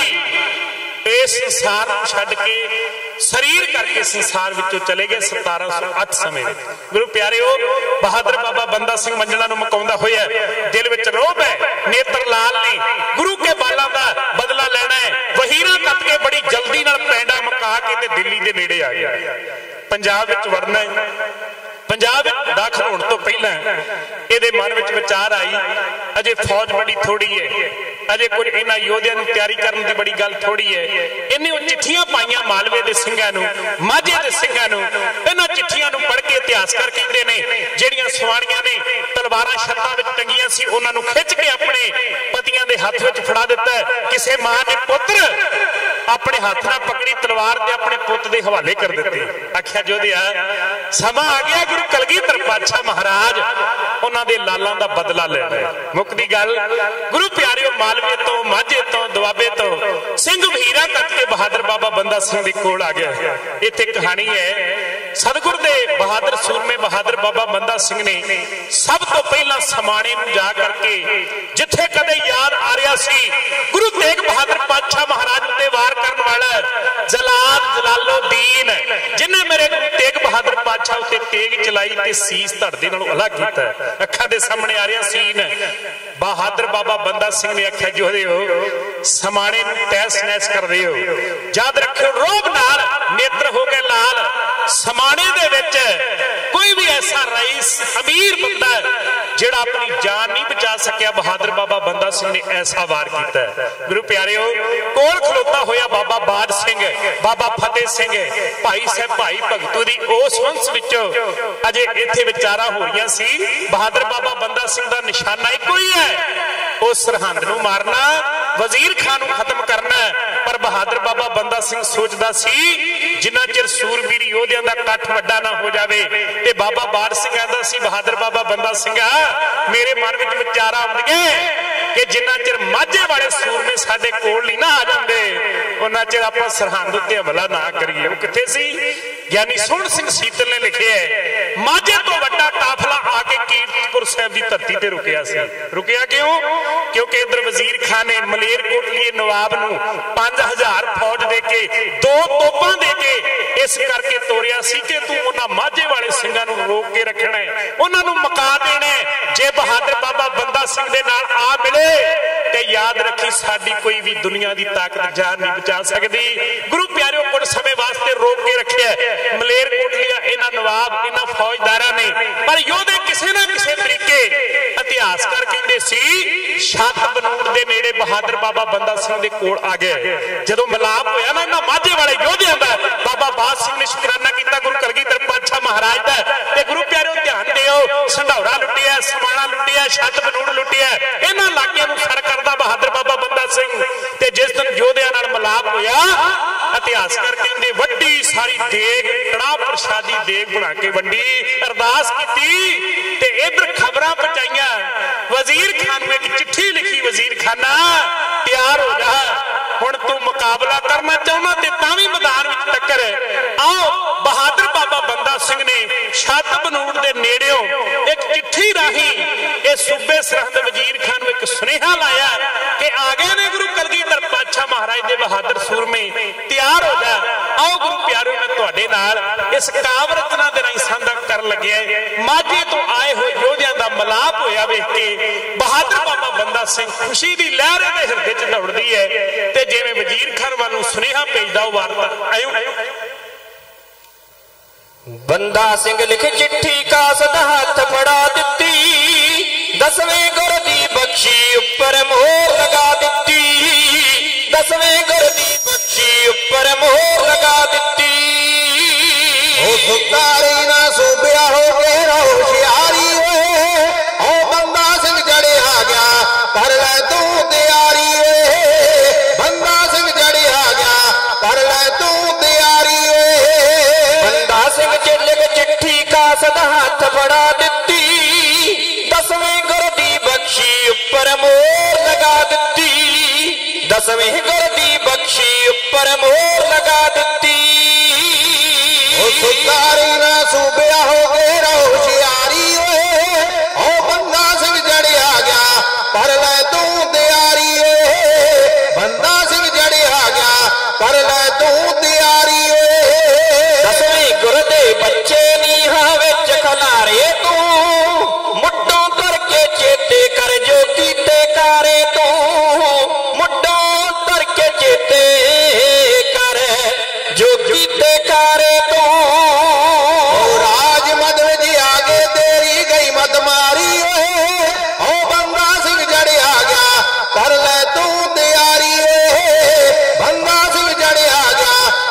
इस संसार को छड्ड के शरीर करके संसार विचों चले गए सतारह सौ अठ समय। गुरु प्यारिओ बहादुर बाबा बंदा सिंह मंजिला नूं मुकाउंदा होया दिल विच रोब है, नेत्र लाल ने गुरु के बालां दा बदला लेना है। वहीरा कत के बड़ी जल्दी नाल पैंडा मका के ते दिल्ली दे नेड़े आ गया। पंजाब विच वड़ना है। पंजाब दाखिल होने तो पहला ये मन में विचार आई अजे फौज बड़ी थोड़ी है, अजे कुछ इन्हां योद्धियां नूं तैयारी करने की बड़ी गल थोड़ी है। इन्हें चिट्ठियां पाईयां मालवे के सिंघां नूं, माझे के सिंघां नूं। इन्हां चिट्ठियां नूं पढ़ के इतिहासकार कहंदे ने जिहड़ियां सवाणियां ने तलवारां छत्तां विच टंगियां सी उन्हां नूं खिच के अपने पतियां दे हत्थ विच फड़ा दिता। किसी मां ने पुत्र अपने हाथ नाल पकड़ी तलवार ते अपने पुत दे हवाले कर दिते। आख्या जोधिया समा आ गया गुरु कलगीधर पातशाह महाराज उन्हां दे लालां दा बदला लेना है। मुक्ति गल गुरु प्यारिओ मालवे तो माझे तो दुआबे तो सिंह हीरा कत के बहादुर बाबा बंदा सिंह दे कोल आ गया। इत्थे कहानी है सतगुर दे बहादुर सूरमे बहादुर बाबा बंदा सिंह ने सब तो पहला समाणे नूं जा करके जिथे कदे याद आ रहा सी गुरु तेग बहादुर पातशाह महाराज ते वार करन वाला जलाल जलालुद्दीन जिन्हें मेरे गुरु तेग बहादुर पातशाह उत्ते तेग चलाई ते सीस धड़ दे नालों अलग कीता। अखां दे सामने आ रहा सीन बहादुर बाबा बंदा सिंह ने आख्या जो हो समाणे नूं तैस नैस कर रहे हो, याद रखियो रोब नाल नेत्र हो गए लाल। समाणे दे विच कोई भी ऐसा रईस अमीर बंदा जिहड़ा अपनी जान नहीं बचा सकिया बहादुर बाबा बंदा सिंह ने ऐसा वार किया। गुरु प्यारिओ कोल खलोता होया बाबा बाज सिंह, बाबा फतेह सिंह, भाई साहब भाई भगतू दी उस वंश विचों अजे इत्थे विचारा हो रही सी। बहादुर बाबा बंदा सिंह दा निशाना इक्को ही है, उस सरहंद नूं मारना ਵਜ਼ੀਰ ਖਾਨ ਨੂੰ ਖਤਮ ਕਰਨਾ। ਪਰ ਬਹਾਦਰ ਬਾਬਾ ਬੰਦਾ ਸਿੰਘ ਸੋਚਦਾ ਸੀ ਜਿੰਨਾ ਚਿਰ ਸੂਰਬੀਰ ਯੋਧਿਆਂ ਦਾ ਇਕੱਠ ਵੱਡਾ ਨਾ ਹੋ ਜਾਵੇ। ਤੇ ਬਾਬਾ ਬਾੜ ਸਿੰਘ ਕਹਿੰਦਾ ਸੀ ਬਹਾਦਰ ਬਾਬਾ ਬੰਦਾ ਸਿੰਘਾ, ਮੇਰੇ ਮਨ ਵਿੱਚ ਵਿਚਾਰ ਆਉਂਦੀਆਂ ਕਿ ਜਿੰਨਾ ਚਿਰ ਮਾਝੇ ਵਾਲੇ ਸੂਰਮੇ ਸਾਡੇ ਕੋਲ ਨਹੀਂ ਨਾ ਆ ਜਾਂਦੇ ਉਹਨਾਂ ਚਿਰ ਆਪਾਂ ਸਰਹੰਦ ਉੱਤੇ ਹਮਲਾ ਨਾ ਕਰੀਏ। ਉਹ ਕਿੱਥੇ ਸੀ? ਗਿਆਨੀ ਸੋਹਣ ਸਿੰਘ ਸੀਤਲ ਨੇ ਲਿਖਿਆ ਮਾਝੇ ਤੋਂ ਵੱਡਾ ਕਾਫਲਾ ਆ ਕੇ ਕੀਰਤਪੁਰ ਸਾਹਿਬ ਦੀ ਧਰਤੀ ਤੇ ਰੁਕਿਆ ਸੀ। ਰੁਕਿਆ ਕਿਉਂ? ਕਿਉਂਕਿ ਇਧਰ ਵਜ਼ੀਰ ਖਾਨ ਨੇ ਮਲੇਰਕੋਟਲੀਏ ਨਵਾਬ ਨੂੰ ਪੰਜ ਹਜ਼ਾਰ ਫੌਜ ਦੇ ਕੇ ਦੋ ਤੋਪਾਂ ਦੇ ਕੇ ਇਸ ਕਰਕੇ ਤੋਰਿਆ ਸੀ ਕਿ ਤੂੰ ਉਹਨਾਂ ਮਾਝੇ ਵਾਲੇ ਸਿੰਘਾਂ ਨੂੰ ਰੋਕ ਕੇ ਰੱਖਣਾ, ਉਹਨਾਂ ਨੂੰ ਮੁਕਾ ਦੇਣਾ। ਜੇ ਬਹਾਦਰ ਬਾਬਾ ਬੰਦਾ ਸਿੰਘ ਦੇ ਨਾਲ ਆ ਮਿਲੇ ਤੇ ਯਾਦ ਰੱਖੀ ਸਾਡੀ ਕੋਈ ਵੀ ਦੁਨੀਆ ਦੀ ਤਾਕਤ ਜਾਨ ਨਹੀਂ ਬਚਾ ਸਕਦੀ। ਗੁਰੂ ਪਿਆਰਿਓ ਕੁਝ ਸਮੇਂ ਵਾਸਤੇ ਰੋਕ ਕੇ ਰੱਖਿਆ ਮਲੇਰਕੋਟਲੀਆ ਇਹਨਾਂ ਨਵਾਬ ਇਹਨਾਂ ਫੌਜਦਾਰਾਂ ਨੇ। ਪਰ ਯੋਧੇ ਕਿਸੇ ਨਾ ਕਿਸੇ ਤਰੀਕੇ ਇਤਿਹਾਸਕਾਰ ਕਹਿੰਦੇ ਸੀ ਛੱਤ ਬਨੂੜ ਦੇ ਨੇੜੇ ਬਹਾਦਰ ਬਾਬਾ ਬੰਦਾ ਸਿੰਘ ਦੇ ਕੋਲ ਆ ਗਏ। ਜਦੋਂ ਮਿਲਾਪ ਹੋਇਆ ਨਾ ਇਹਨਾਂ ਮਾਝੇ ਵਾਲੇ ਯੋਧਿਆਂ ਦਾ, ਬਾਬਾ ਬਾਦ ਸਿੰਘ ਨੇ ਸ਼ੁਕਰਾਨਾ ਕੀਤਾ ਗੁਰੂ ਕਲਗੀਧਰ ਪਾਤਸ਼ਾਹ ਮਹਾਰਾਜ ਦਾ। ਤੇ ਗੁਰੂ ਪਿਆਰਿਓ ਧਿਆਨ ਦਿਓ, ਸੰਢੌਰਾ ਲੁੱਟਿਆ, ਸਮਾਣਾ ਲੁੱਟਿਆ, ਛੱਤ ਬਨੂੜ ਲੁੱਟਿਆ, ਇਹਨਾਂ ਇਲਾਕਿਆਂ ਨੂੰ ਸਰ ਕਰਦਾ ਬਹਾਦਰ ਬਾਬਾ ਬੰਦਾ ਸਿੰਘ। ਤੇ ਜਿਸ ਦਿਨ ਯੋਧਿਆਂ ਨਾਲ ਮਿਲਾਪ ਹੋਇਆ ਇਤਿਹਾਸਕਾਰ ਕਹਿੰਦੇ ਵੱਡੀ ਸਾਰੀ ਦੇਗ ਕੜਾਹ ਪ੍ਰਸ਼ਾਦੀ ਦੇਗ ਬਣਾ ਕੇ ਵੰਡੀ, ਅਰਦਾਸ ਕੀਤੀ ਤੇ ਇਧਰ ਖਬਰਾਂ ਪਹੁੰਚਾਈਆਂ। ਵਜ਼ੀਰ ਖਾਨ ਨੂੰ ਇੱਕ ਚਿੱਠੀ ਲਿਖੀ, ਵਜ਼ੀਰ ਖਾਨਾ ਤਿਆਰ ਹੋ ਜਾ, ਹੁਣ ਤੂੰ ਮੁਕਾਬਲਾ ਕਰਨਾ ਚਾਹੁੰਦਾ ਤੇ ਤਾਂ ਵੀ ਮੈਦਾਨ ਵਿੱਚ ਟੱਕਰ। ਆਓ ਬਹਾਦਰ ਬਾਬਾ ਬੰਦਾ ਸਿੰਘ ਨੇ ਛੱਤ ਬਨੂੜ ਦੇ ਨੇੜਿਓਂ ਇੱਕ ਚਿੱਠੀ ਰਾਹੀਂ ਇਹ ਸੂਬੇ ਸਰਹੰਦ ਵਜ਼ੀਰ ਖਾਨ ਨੂੰ ਇੱਕ ਸੁਨੇਹਾ ਲਾਇਆ ਕਿ ਆ ਗਏ ਨੇ ਗੁਰੂ ਕਲਗੀਧਰ ਪਾਤਸ਼ਾਹ ਮਹਾਰਾਜ ਦੇ ਬਹਾਦਰ ਸੂਰਮੇ, ਤਿਆਰ ਹੋ ਜਾ। ਆਓ ਗੁਰੂ ਪਿਆਰਿਓ ਮੈਂ ਤੁਹਾਡੇ ਨਾਲ ਇਸ ਕਾਵਿ ਰਚਨਾ ਦੇ ਰਾਹੀਂ ਸਾਂਝਾ ਕਰਨ ਲੱਗਿਆ ਮਾਝੇ ਤੋਂ ਆਏ ਹੋਏ ਯੋਧਿਆਂ ਦਾ ਮਿਲਾਪ ਹੋਇਆ ਵੇਖ ਕੇ ਬਹਾਦਰ ਬਾਬਾ ਬੰਦਾ ਸਿੰਘ ਖੁਸ਼ੀ ਦੀ ਲਹਿਰ ਦੇ ਹਿਰਦੇ 'ਚ ਦੌੜਦੀ ਹੈ ਤੇ ਜਿਵੇਂ ਵਜ਼ੀਰ ਖਾਨ ਵੱਲ ਨੂੰ ਸੁਨੇਹਾ ਭੇਜਦਾ ਉਹ ਵਾਰਤਾ ਆਇਓ। ਬੰਦਾ ਸਿੰਘ ਲਿਖ ਚਿੱਠੀ ਕਾਸਦ ਹੱਥ ਫੜਾ ਦਿੱਤੀ, ਦਸਵੇਂ ਗੁਰ ਦੀ ਬਖਸ਼ੀ ਉੱਪਰ ਮੋਹਰ ਲਗਾ ਦਿੱਤੀ, ਦਸਵੇਂ ਗੁਰ ਦੀ ਬਖਸ਼ੀ ਉੱਪਰ ਮੋਹਰ ਲਗਾ ਦਿੱਤੀ। ਉਹ ਸੁਤਾਰੀ ਨਾ ਸੋਭਿਆ ਹੋ ਕੇ ਹੋਸ਼ਿਆਰੀ ਓਏ, ਉਹ ਬੰਦਾ ਸਿੰਘ ਜੜਿਆ ਗਿਆ ਕਰ ਲੈ ਤੂੰ ਤਿਆਰੀ ਓਏ, ਬੰਦਾ ਸਿੰਘ ਜੜਿਆ ਗਿਆ ਕਰ ਲੈ ਤੂੰ ਤਿਆਰੀ ਓਏ। ਬੰਦਾ ਸਿੰਘ ਲਿਖ ਚਿੱਠੀ ਕਾਸਦ ਹੱਥ ਫੜਾ ਦਿੱਤੀ, ਦਸਵੇਂ ਗੁਰ ਦੀ ਬਖਸ਼ੀ ਉੱਪਰ ਮੋਹਰ ਲਗਾ ਦਿੱਤੀ, ਦਸਵੇਂ ਗੁਰ ਦੀ ਬਖਸ਼ੀ ਉੱਪਰ ਮੋਹਰ ਲਗਾ ਦਿੱਤੀ। ਉਹ ਸੁਤਾਰੀ ਨਾ ਸੂਬਿਆ ਹੋ ਕੇ ਹੋਸ਼ਿਆਰੀ ਓਏ, ਉਹ ਬੰਦਾ ਸਿੰਘ ਜੜਿਆ ਗਿਆ ਕਰ ਲੈ ਤੂੰ ਤਿਆਰੀ ਓਏ, ਬੰਦਾ ਸਿੰਘ ਜੜਿਆ ਗਿਆ ਕਰ ਲੈ ਤੂੰ ਤਿਆਰੀ ਓਏ। ਦਸਵੇਂ ਗੁਰ ਦੇ ਬੱਚੇ ਨੀਹਾਂ ਵਿੱਚ ਖਲਾਰੇ ਤੂੰ, ਮੁੱਢੋਂ ਕਰਕੇ ਚੇਤੇ ਕਰ ਜੋ ਕੀਤੇ ਕਾਰੇ ਤੂੰ, ਮੁੱਢੋਂ ਕਰਕੇ ਚੇਤੇ ਕਰ ਜੋ ਕੀਤੇ ਕਾਰੇ ਤੂੰ। ਰਾਜ ਮਦ ਵਿੱਚ ਆ ਕੇ ਤੇਰੀ ਗਈ ਮਦ ਮਾਰੀ ਓਏ, ਉਹ ਬੰਦਾ ਸਿੰਘ ਜੜਿਆ ਗਿਆ ਕਰ ਲੈ ਤੂੰ ਤਿਆਰੀ ਓਏ, ਬੰਦਾ ਸਿੰਘ ਜੜਿਆ ਗਿਆ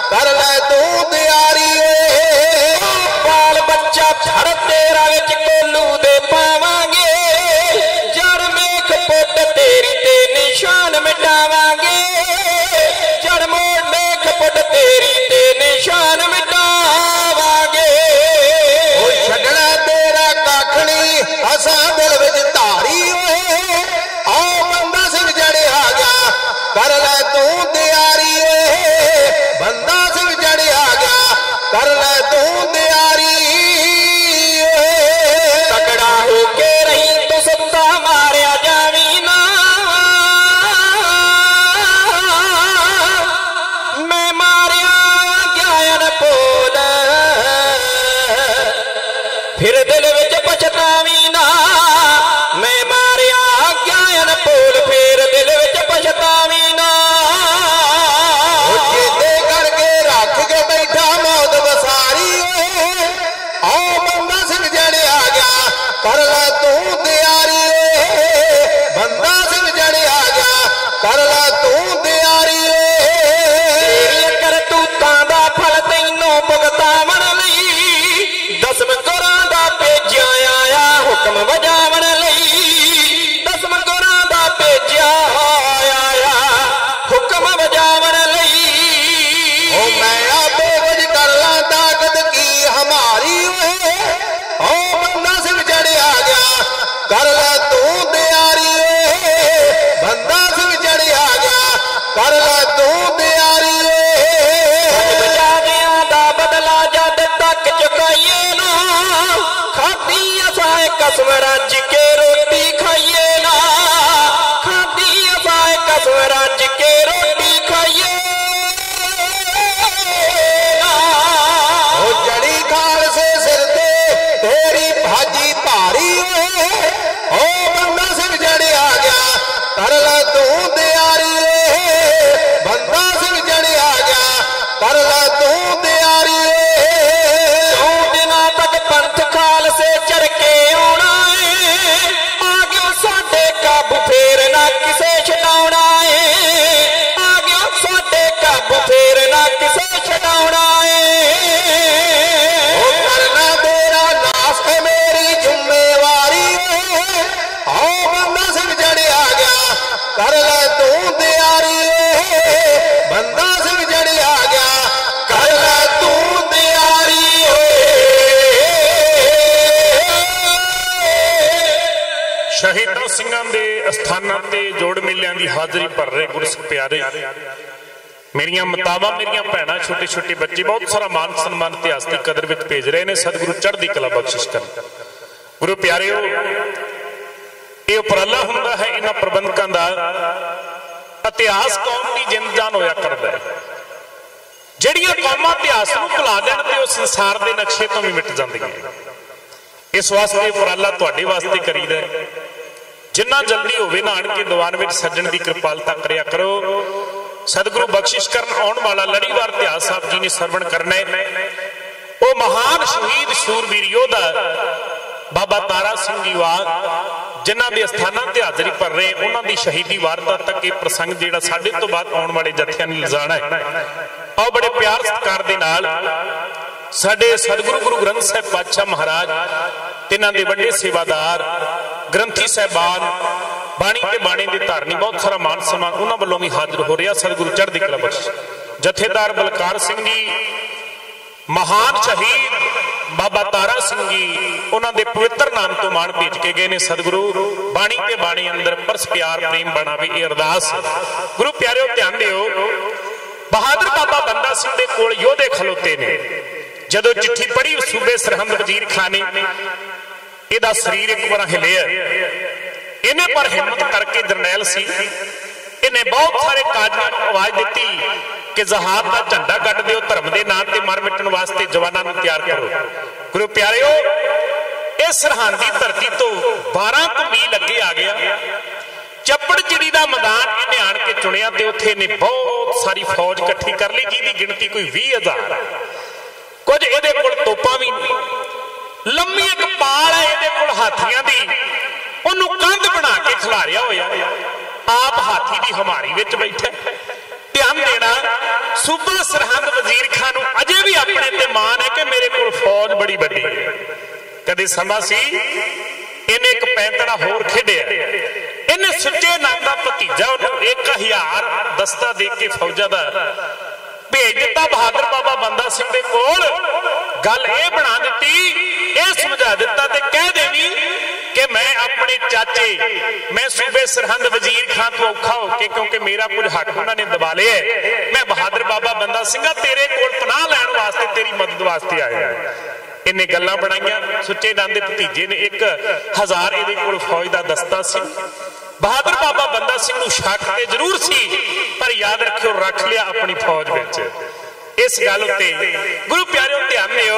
कर लै तू तैयारी बंदा सिंह जड़िया गया कर लै तू तैयारी शहीदां सिंघां दे अस्थानां ते जोड़ मेलियां दी हाज़री भर रहे गुरसिख प्यारे मेरिया मतावां मेरिया भैणां छोटे छोटे बच्चे बहुत सारा मान सन्मान इतिहास की कदर विच भेज रहे हैं। सतगुरु चढ़दी कला बख्शिश कर। गुरु प्यारिओ ये उपराला हुंदा है इन्हां प्रबंधकां दा इतिहास कौम की जिंद जान होया करदा है। जिहड़ियां कौमां इतिहास नूं भुला देण ते उह संसार दे नक्शे तो भी मिट जांदियां। इस वास्ते उपराला तुहाडे वास्ते करीदा है। जिन्ना जल्दी होवे नान के दीवान विच सज्जण दी कृपालता करिया करो। सतगुरु बख्शिश करन आउण वाला लड़ीवार इतिहास साहब जी ने सरवण करना है। वो महान शहीद शूरवीर योद्धा बाबा तारा सिंह जी वार जिन्हां दे अस्थानां ते हाज़री भर रहे उन्हां दी शहीदी वारता तक ये प्रसंग जिहड़ा साडे तो बाद आउण वाले जत्थियां ने लिजाणा है। आओ बड़े प्यार सत्कार दे नाल साडे सतगुरु गुरु ग्रंथ साहिब पातशाह महाराज तिन्हां दे वड्डे सेवादार ग्रंथी साहिबान बाणी के बाणी के धारनी बहुत सारा मान सम्मान उन्होंने वालों भी हाजिर हो रहा। सतगुरु चढ़दी कला बख्श जथेदार बलकार सिंह जी महान शहीद बाबा तारा सिंह जी उन्होंने पवित्र नाम तो मान भेज के गए ने। सतगुरु बाणी के बाणी अंदर परस प्यार प्रेम बनावे ये अरदास। गुरु प्यारिओ ध्यान दिओ बहादुर बाबा बंदा सिंह दे कोल योधे खलोते ने। जदों चिट्ठी पढ़ी सूबे सरहंद वजीर खान ने इहदा शरीर एक बार हिलिया। इन्हें पर हिम्मत करके जरनैल सी इन्हें बहुत सारे काजनां नूं आवाज दी कि जहाद का झंडा गड्ड दिओ धर्म के नाम से मर मिटण वास्ते जवानां नूं तैयार करो। गुरु प्यारिओ इस सरहंद की धरती तो बारह को मील अगे आ गया चप्पड़ चिड़ी का मैदान इन्हें आण के चुनिया ते उत्थे इन्हें बहुत सारी फौज इकट्ठी कर ली जिहदी गिणती कोई बीह हजार कुछ इहदे कोल तोपां भी लंबी एक पाल है इहदे कोल हाथियां दी ਉਹਨੂੰ ਕੰਧ ਬਣਾ ਕੇ ਖਿਲਾਰਿਆ ਹੋਇਆ ਆਪ ਹਾਥੀ ਦੀ ਹਮਾਰੀ ਵਿੱਚ ਬੈਠਾ। ਧਿਆਨ ਦੇਣਾ ਸੂਬਾ ਸਰਹੰਦ ਵਜ਼ੀਰ ਖਾਨ ਨੂੰ ਅਜੇ ਵੀ ਆਪਣੇ ਤੇ ਮਾਣ ਹੈ ਕਿ ਮੇਰੇ ਕੋਲ ਫੌਜ ਬੜੀ ਵੱਡੀ ਹੈ। ਕਦੇ ਸਮਾਂ ਸੀ ਇਹਨੇ ਇੱਕ ਪੈਂਤੜਾ ਹੋਰ ਖੇਡਿਆ। ਇਹਨੇ ਸੁੱਚੇ ਨਾਮ ਦਾ ਭਤੀਜਾ ਉਹਨੂੰ ਇੱਕ ਹਜ਼ਾਰ ਦਸਤਾ ਦੇ ਕੇ ਫੌਜਾਂ ਦਾ ਭੇਜ ਦਿੱਤਾ ਬਹਾਦਰ ਬਾਬਾ ਬੰਦਾ ਸਿੰਘ ਦੇ ਕੋਲ। ਗੱਲ ਇਹ ਬਣਾ ਦਿੱਤੀ ਇਹ ਸਮਝਾ ਦਿੱਤਾ ਤੇ ਕਹਿ ਦੇਣੀ कि मैं अपने चाचे मैं सूबे सरहंद वजीर खान तो औखा होके क्योंकि मेरा कुछ हक उन्होंने दबा लिया मैं बहादुर बाबा बंदा सिंह तेरे कोल पनाह लैण वास्ते तेरी मदद वास्ते आया। इन्हें गल्लां बनाईयां। सुच्चे नाम दे भतीजे ने एक हजार इहदे कोल फौज दा दस्ता सी। बहादुर बाबा बंदा सिंह नूं शक ते जरूर सी पर याद रखियो रख लिया अपनी फौज विच। इस गल उत्ते गुरु प्यारिओ ध्यान दिओ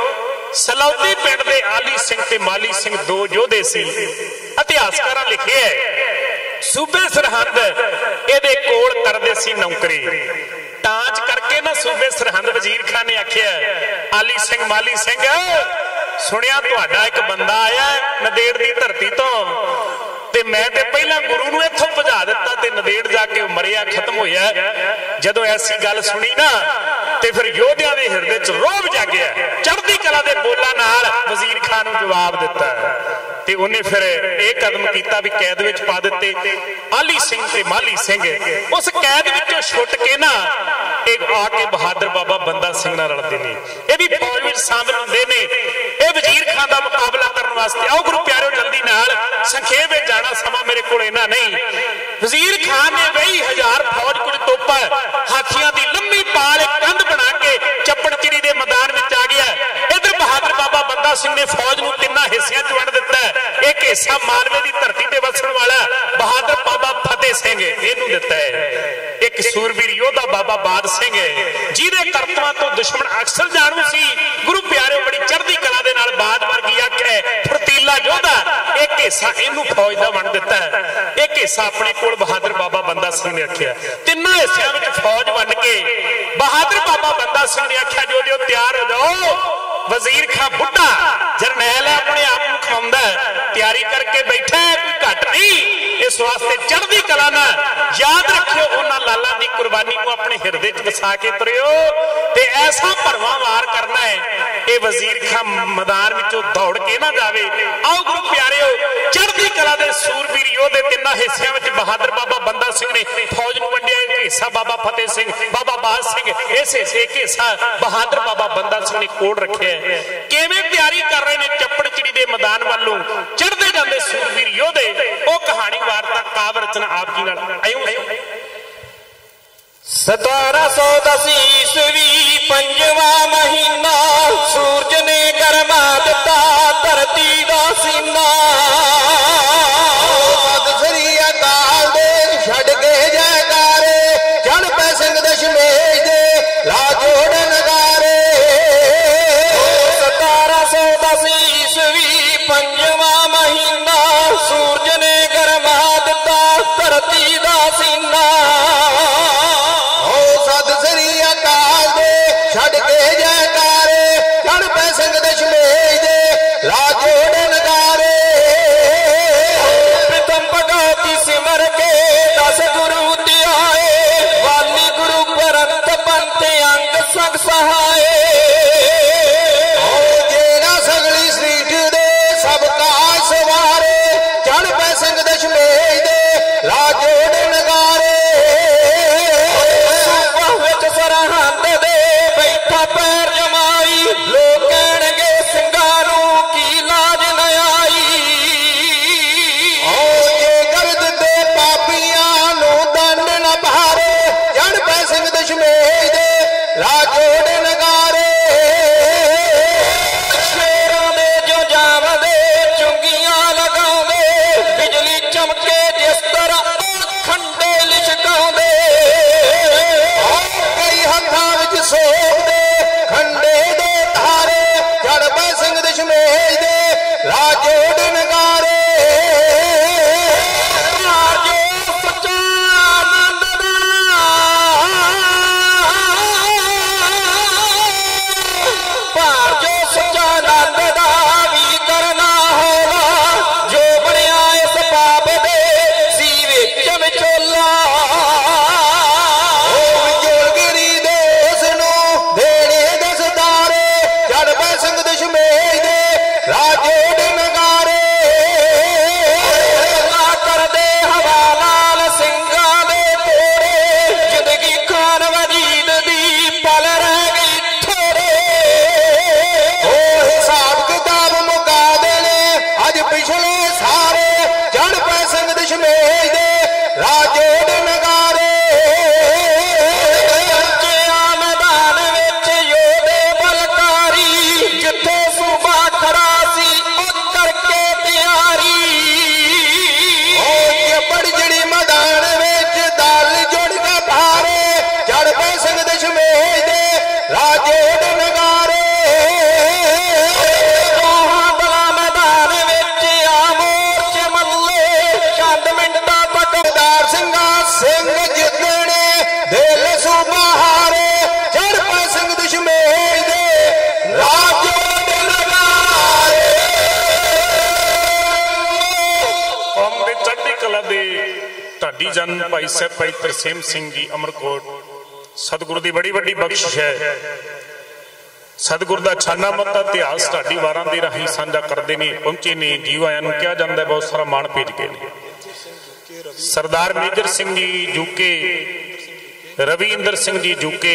सलौदी पिंड दे आली सिंह ते माली सिंह दो योधे सी। इतिहासकारां लिखिया है सूबे सरहंद इहदे कोल करदे सी नौकरी टांच करके ना सूबे सरहंद वजीर खान ने आखिया आली सिंह माली सिंह सुनिया तुहाडा एक बंदा आया नदेड़ दी धरती तो ते मैं ते पहला गुरु नूं इत्थों भजा दिता ते नदेड़ जाके मरिया खत्म होया। जदों ऐसी गल सुनी ना ते फिर योधियां दे हिरदे च रोब जागिया। चढ़दी कला दे बोलां नाल वजीर खान नूं जवाब दिता ते उन्हें फिर एक कदम किया भी कैद विच पा दिते। आली सिंह ते माली सिंह उस कैद विचों छुट के ना एक आके बहादुर बाबा बंदा सिंह नाल रलदे ने। ये भी फौज विच शामिल हुंदे ने ये वजीर खान दा मुकाबला करन वास्ते। आओ गुरु प्यारिओ जल्दी नाल संखेप विच जाना समा मेरे कोल इन्ना नहीं। वजीर खान ने बीस हजार फौज कुछ तोपा हाथियां दी लंबी पाल एक कंध बना के चप्पड़ चिड़ी दे मैदान विच आ गया। इधर बहादुर बाबा बंदा सिंह ने फौज नूं तिन्ना हिस्सियां च वंड दिता। एक हिस्सा मालवे की धरती ते वसण वाला बहादुर बाबा फतेह सिंह इहनूं दिता है। एक सूरवीर योद्धा बाबा बाद सिंह जिहदे करतवां तो दुश्मन अक्सर जाणू सी। गुरु प्यारिओ बड़ी चढ़दी कला दे नाल बाद वर्गी आखे फुर्तीला योद्धा एक हिस्सा इहनूं फौज दा वंड दिता है एक हिस्सा अपने कोल बहादुर बाबा बंदा सिंह ने रखिया। तिन्नां हिस्सियां विच फौज वंड के बहादुर बाबा बंदा सिंह ने आख्या जो जो तैयार हो जाओ वजीर खां बुढ़ा जरनैल है अपने आप को खाउंदा तैयारी करके बैठा है कोई घट नहीं। इस वास्ते चढ़दी कला ना याद रखियो उन्हां लालां दी कुर्बानी को अपने हिरदे च वसा के तुरियो ते ऐसा भरवा वार करना है ये वजीर खां मैदान विचों दौड़ के ना जावे। आओ गुरु प्यारिओ, चढ़दी कला दे सूरवीर योधे तिन्नां हिस्सियां विच बहादुर बाबा बंदा सिंह ने फौज नूं वंडिया। एक हिस्सा बाबा फतेह सिंह, बाबा बाज सिंह, इस हिस्से एक हिस्सा बहादुर बाबा बंदा सिंह ने कोल रखिया है। किवें तैयारी कर रहे ने चप्पड़चिड़ी दे मैदान वालों चढ़दे जांदे सूरवीर योधे। ओ कहानी वार्ता काव्य रचना आप जी नाल आयो। सतारह सौ दस ईस्वी पंजवा महीना सूरज ने गरमा दिता धरती दा सीना। सत श्री अकाल दे छड़ के जयकारे चढ़ पै सिंह दशमेश दे ला जोड़ नगारे। सतारह सौ दस ईस्वी पंजवा महीना सूरज ने गरमा दिता धरती दा सीना। छड़ के जयकारे चढ़ पै सिंह दशमेश दे ला जोड़ नगारे। प्रथम भगवती सिमर के दस गुरु ध्याए वाली गुरु परंत पंते अंग संग सहाये। जेड़ा सगली सीट दे सब काज सवारे चढ़ पै सिंह दशमेश दे ला जोड़ नगारे। सरहंद दे बैठा पैर जमाई लोग कहणगे ਸਿੰਘਾਂ ਨੂੰ की लाज न आई। जे गर्द दे पापियां नूं दंड न भारे चढ़ पै सिंह दशमेश दे ला जोड़ नगारे। शेरां दे जो जावदे चुंगियां लगाउंदे बिजली चमके जिस तरह खंडे लिशकाउंदे। सोपदे खंडे दे धारे चढ़ पै सिंह दशमेश दे ला जोड़ नगारे। जो सच्चा आनंद दा भार जो सच्चा आनंद दा भी करना होगा जो बनया इस पाप दे सी विच विचोला। दशमेश दे ला जोड़ नगारे। कर दे हवा लाल ਸਿੰਘਾਂ दे तोड़े जिंदगी खान वजीद दी पल रह गई थोड़े। ओ हिसाब किताब मुका देने अज पिछले सारे चढ़ पै सिंह दशमेश दे ला जोड़ नगारे। मैदान विच योधे बलकारी जिथे सूबा खड़ा सी करके तैयारी। बड़जड़ी मैदान विच दल जुड़ के भारे चढ़ पै सिंह दशमेश दे ला जोड़ नगारे। मैदान विच आ मोर्चे मल्ले चंद मिंटां तक दार ਸਿੰਘਾ सिंह जितने दिल सूबा हारे चढ़ पै सिंह दशमेश दे ला जोड़ नगारे। कौम दे चढ़दी कला दे ढाडी जन भाई साहब भाई तरसेम सिंह जी अमरकोट सतगुरु की बड़ी बड़ी बख्शिश है। सतगुरु का छाना मत्ता इतिहास ढाडी वारां दे राही साझा करते हैं पहुंचे ने जीव आया नूं कहा जाता है बहुत सारा मान भेज गए ने। सरदार मेजर सिंह जी जूके, रवि इंदर सिंह जी जूके,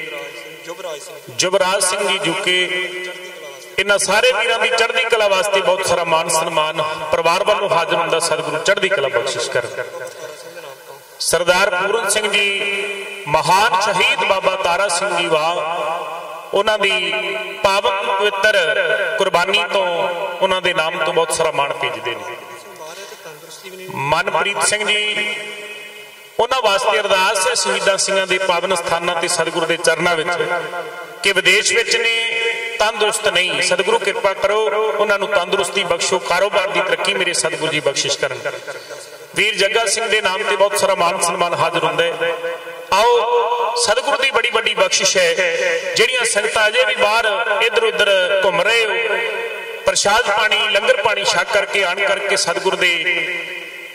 जुबराज सिंह जी जूके, इन्हां सारे वीरां दी चढ़दी कला वास्ते बहुत सारा मान सन्मान परिवार वालों हाजिर हुंदा। सतगुरु चढ़दी कला बख्शिश कर। सरदार पूरन सिंह जी महान शहीद बाबा तारा सिंह जी वाह उन्हां दी पावन पवित्र कुर्बानी तो उन्हां दे नाम तो बहुत सारा मान भेजदे ने। मनप्रीत सिंह जी उन्हां वास्ते अरदास है शहीदां सिंहां दे पावन स्थानां ते सतगुरु दे चरनां विच कि विदेश विच ने तंदुरुस्त नहीं, सतगुरु कृपा करो उन्हां नूं तंदुरुस्ती बख्शो, कारोबार की तरक्की मेरे सतगुरु जी बख्शिश करन। वीर जग्गा सिंह के नाम से बहुत सारा मान सन्मान हाजिर होंदा है। आओ सतगुरु की बड़ी बड़ी बख्शिश है जिहड़ियां संगतां अजे भी बाहर इधर उधर घूम रहे हो, प्रसाद पानी लंगर पानी छक करके आन करके सतगुरु दे